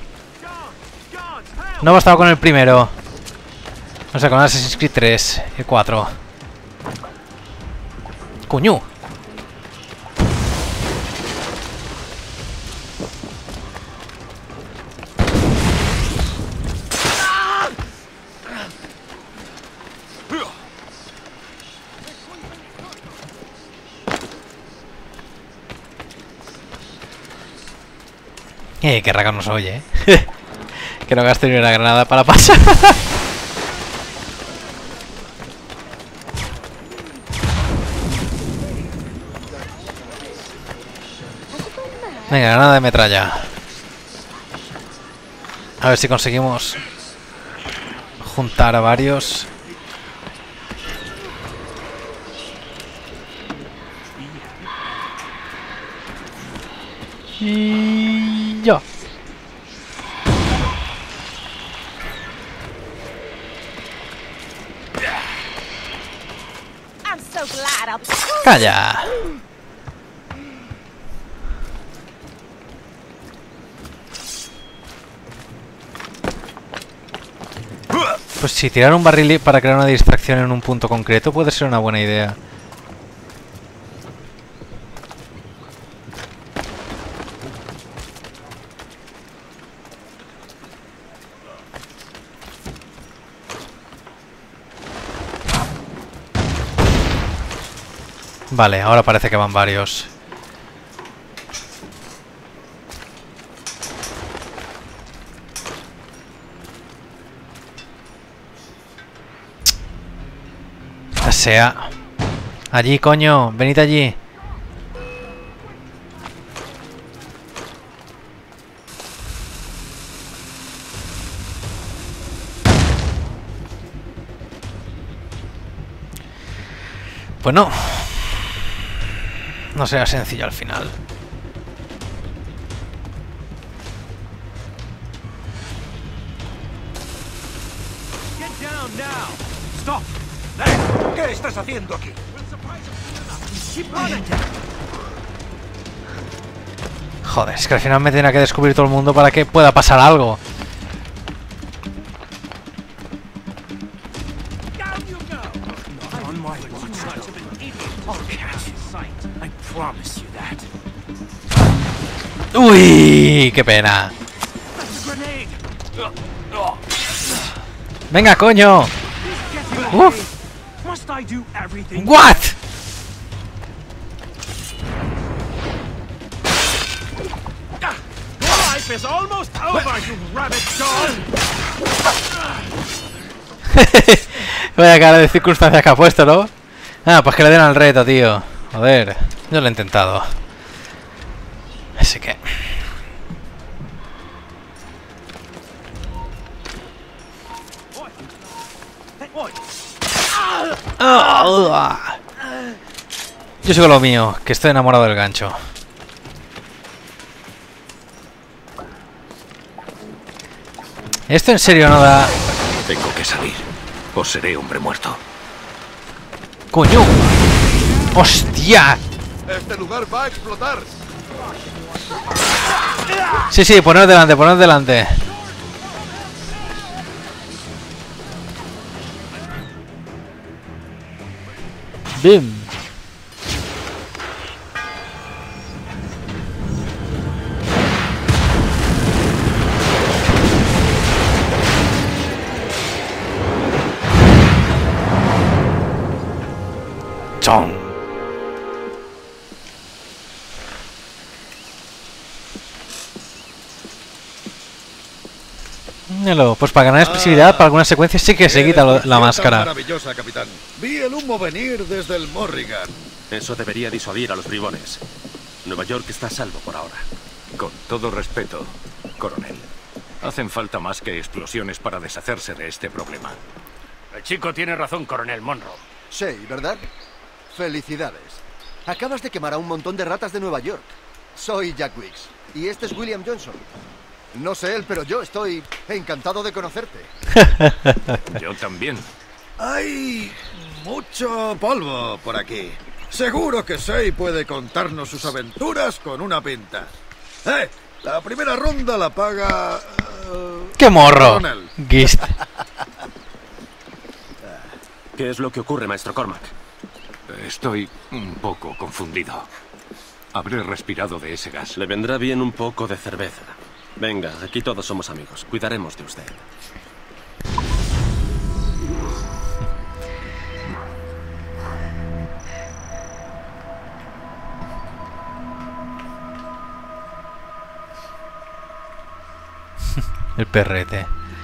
No bastaba con el primero. O sea, con Assassin's Creed 3 y 4. ¡Cuñú! Que Raga nos oye, que no gaste ni una granada para pasar. Venga, granada de metralla. A ver si conseguimos juntar a varios. Y yo. Calla. Pues si tirar un barril para crear una distracción en un punto concreto puede ser una buena idea. Vale, ahora parece que van varios. Ya sea. Allí, coño, venid allí. Pues no. No será sencillo al final. ¿Qué estás haciendo aquí? Joder, es que al final me tendrá que descubrir todo el mundo para que pueda pasar algo. ¡Uy! ¡Qué pena! ¡Venga, coño! ¿What? Vaya cara de circunstancias que ha puesto, ¿no? Ah, pues que le den al reto, tío. Joder, yo lo he intentado. Así que... Yo sigo lo mío, que estoy enamorado del gancho. Esto en serio no da... Tengo que salir, o seré hombre muerto. ¡Coño! ¡Hostia! Este lugar va a explotar. Sí, sí, poneros delante, poneros delante. Bim. Chong. Míralo, pues para ganar expresividad, para algunas secuencias sí que se quita la máscara. Maravillosa, capitán. Vi el humo venir desde el Morrigan. Eso debería disuadir a los bribones. Nueva York está a salvo por ahora. Con todo respeto, coronel. Hacen falta más que explosiones para deshacerse de este problema. El chico tiene razón, coronel Monroe. Sí, ¿verdad? Felicidades. Acabas de quemar a un montón de ratas de Nueva York. Soy Jack Wicks. Y este es William Johnson. No sé él, pero yo estoy encantado de conocerte. Yo también. Hay mucho polvo por aquí. Seguro que Sei puede contarnos sus aventuras con una pinta. La primera ronda la paga... ¡Qué morro! Coronel. Gist. ¿Qué es lo que ocurre, maestro Cormac? Estoy un poco confundido. Habré respirado de ese gas. Le vendrá bien un poco de cerveza. Venga, aquí todos somos amigos. Cuidaremos de usted. El perrete.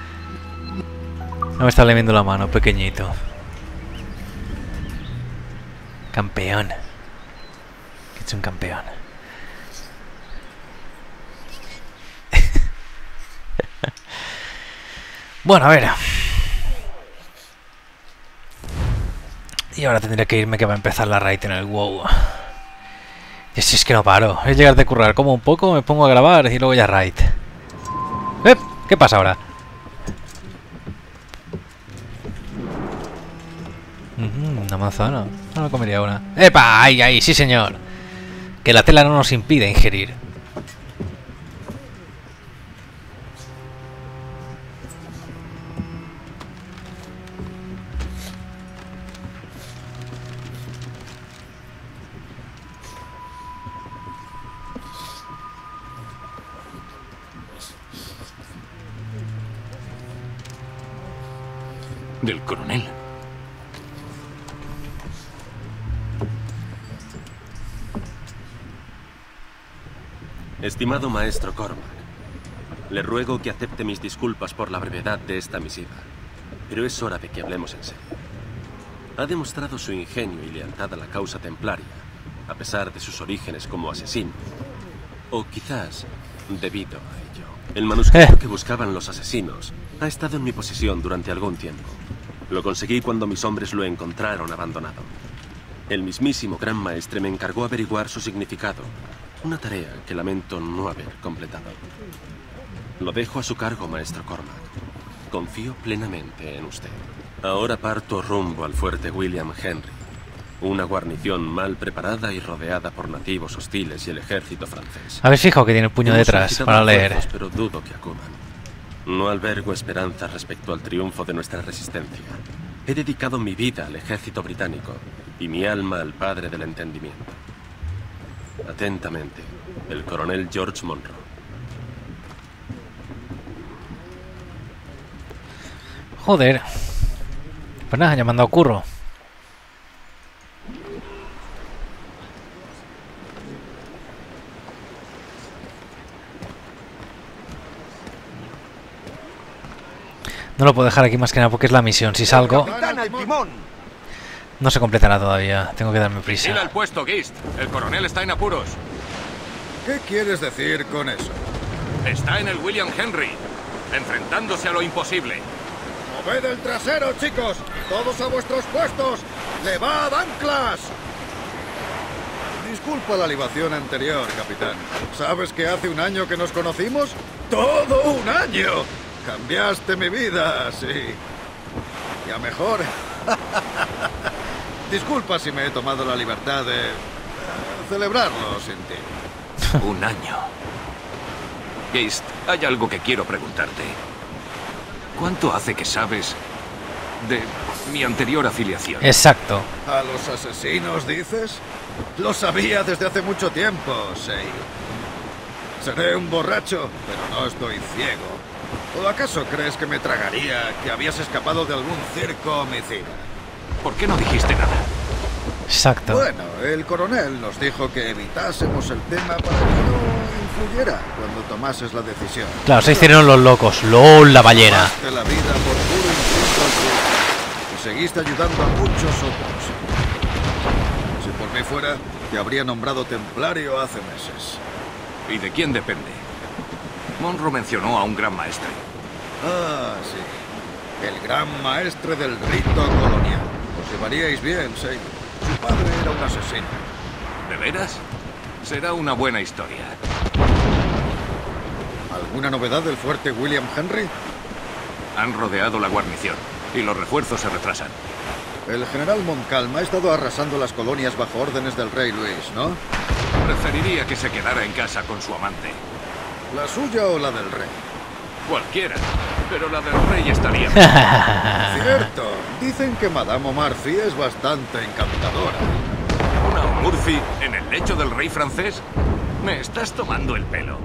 No me está lamiendo la mano, pequeñito. Campeón. Que es un campeón. Bueno, a ver. Y ahora tendré que irme, que va a empezar la raid en el WoW. Y si es que no paro. Es llegar de currar, como un poco, me pongo a grabar y luego ya raid. ¿Qué pasa ahora? Una manzana. No me comería una. ¡Epa! ¡Ahí, ahí! ¡Sí, señor! Que la tela no nos impide ingerir. Del coronel. Estimado maestro Cormac, le ruego que acepte mis disculpas por la brevedad de esta misiva, pero es hora de que hablemos en serio. Ha demostrado su ingenio y lealtad a la causa templaria, a pesar de sus orígenes como asesino, o quizás debido a ello. El manuscrito que buscaban los asesinos ha estado en mi posesión durante algún tiempo. Lo conseguí cuando mis hombres lo encontraron abandonado. El mismísimo Gran Maestre me encargó averiguar su significado, una tarea que lamento no haber completado. Lo dejo a su cargo, maestro Cormac. Confío plenamente en usted. Ahora parto rumbo al fuerte William Henry, una guarnición mal preparada y rodeada por nativos hostiles y el ejército francés. Habéis fijado que tiene el puño detrás para leer. Pero dudo que acudan. No albergo esperanzas respecto al triunfo de nuestra resistencia. He dedicado mi vida al ejército británico y mi alma al padre del entendimiento. Atentamente, el coronel George Monroe. Joder. Pues nada, llamando a Curro. No lo puedo dejar aquí más que nada porque es la misión. Si salgo, no se completará todavía. Tengo que darme prisa. Vigila el puesto, Gist. El coronel está en apuros. ¿Qué quieres decir con eso? Está en el William Henry, enfrentándose a lo imposible. ¡Moved el trasero, chicos! ¡Todos a vuestros puestos! ¡Levad anclas! Disculpa la libación anterior, capitán. ¿Sabes que hace un año que nos conocimos? ¡Todo un año! Cambiaste mi vida, sí. Ya mejor. Disculpa si me he tomado la libertad de celebrarlo sin ti. Un año. Geist, hay algo que quiero preguntarte. ¿Cuánto hace que sabes de mi anterior afiliación? Exacto. ¿A los asesinos, dices? Lo sabía desde hace mucho tiempo, Sei. Seré un borracho, pero no estoy ciego. ¿O acaso crees que me tragaría que habías escapado de algún circo homicida? ¿Por qué no dijiste nada? Exacto. Bueno, el coronel nos dijo que evitásemos el tema para que no influyera cuando tomases la decisión. Claro, se hicieron los locos. ¡Lol, la ballena! Tomaste la vida por puro instinto y seguiste ayudando a muchos otros. Si por mí fuera, te habría nombrado templario hace meses. ¿Y de quién depende? Monroe mencionó a un gran maestre. Ah, sí. El gran maestre del rito colonial. Os llevaríais bien, Sei. Su padre era un asesino. ¿De veras? Será una buena historia. ¿Alguna novedad del fuerte William Henry? Han rodeado la guarnición y los refuerzos se retrasan. El general Montcalm ha estado arrasando las colonias bajo órdenes del rey Luis, ¿no? Preferiría que se quedara en casa con su amante. ¿La suya o la del rey? Cualquiera, pero la del rey estaría... Cierto. Dicen que Madame O'Murphy es bastante encantadora. ¿Una O'Murphy en el lecho del rey francés? Me estás tomando el pelo.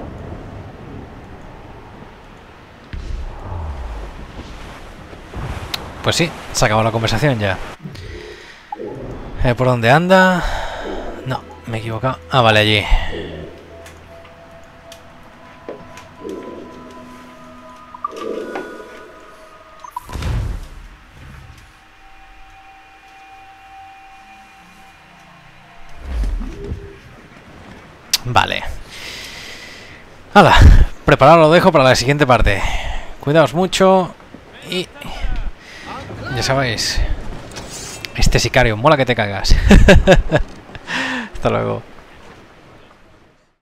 Pues sí, se acabó la conversación ya. ¿Por dónde anda? No, me he equivocado. Ah, vale, allí. Vale. Hala, preparado lo dejo para la siguiente parte. Cuidaos mucho y... ya sabéis, este sicario mola que te cagas. Hasta luego.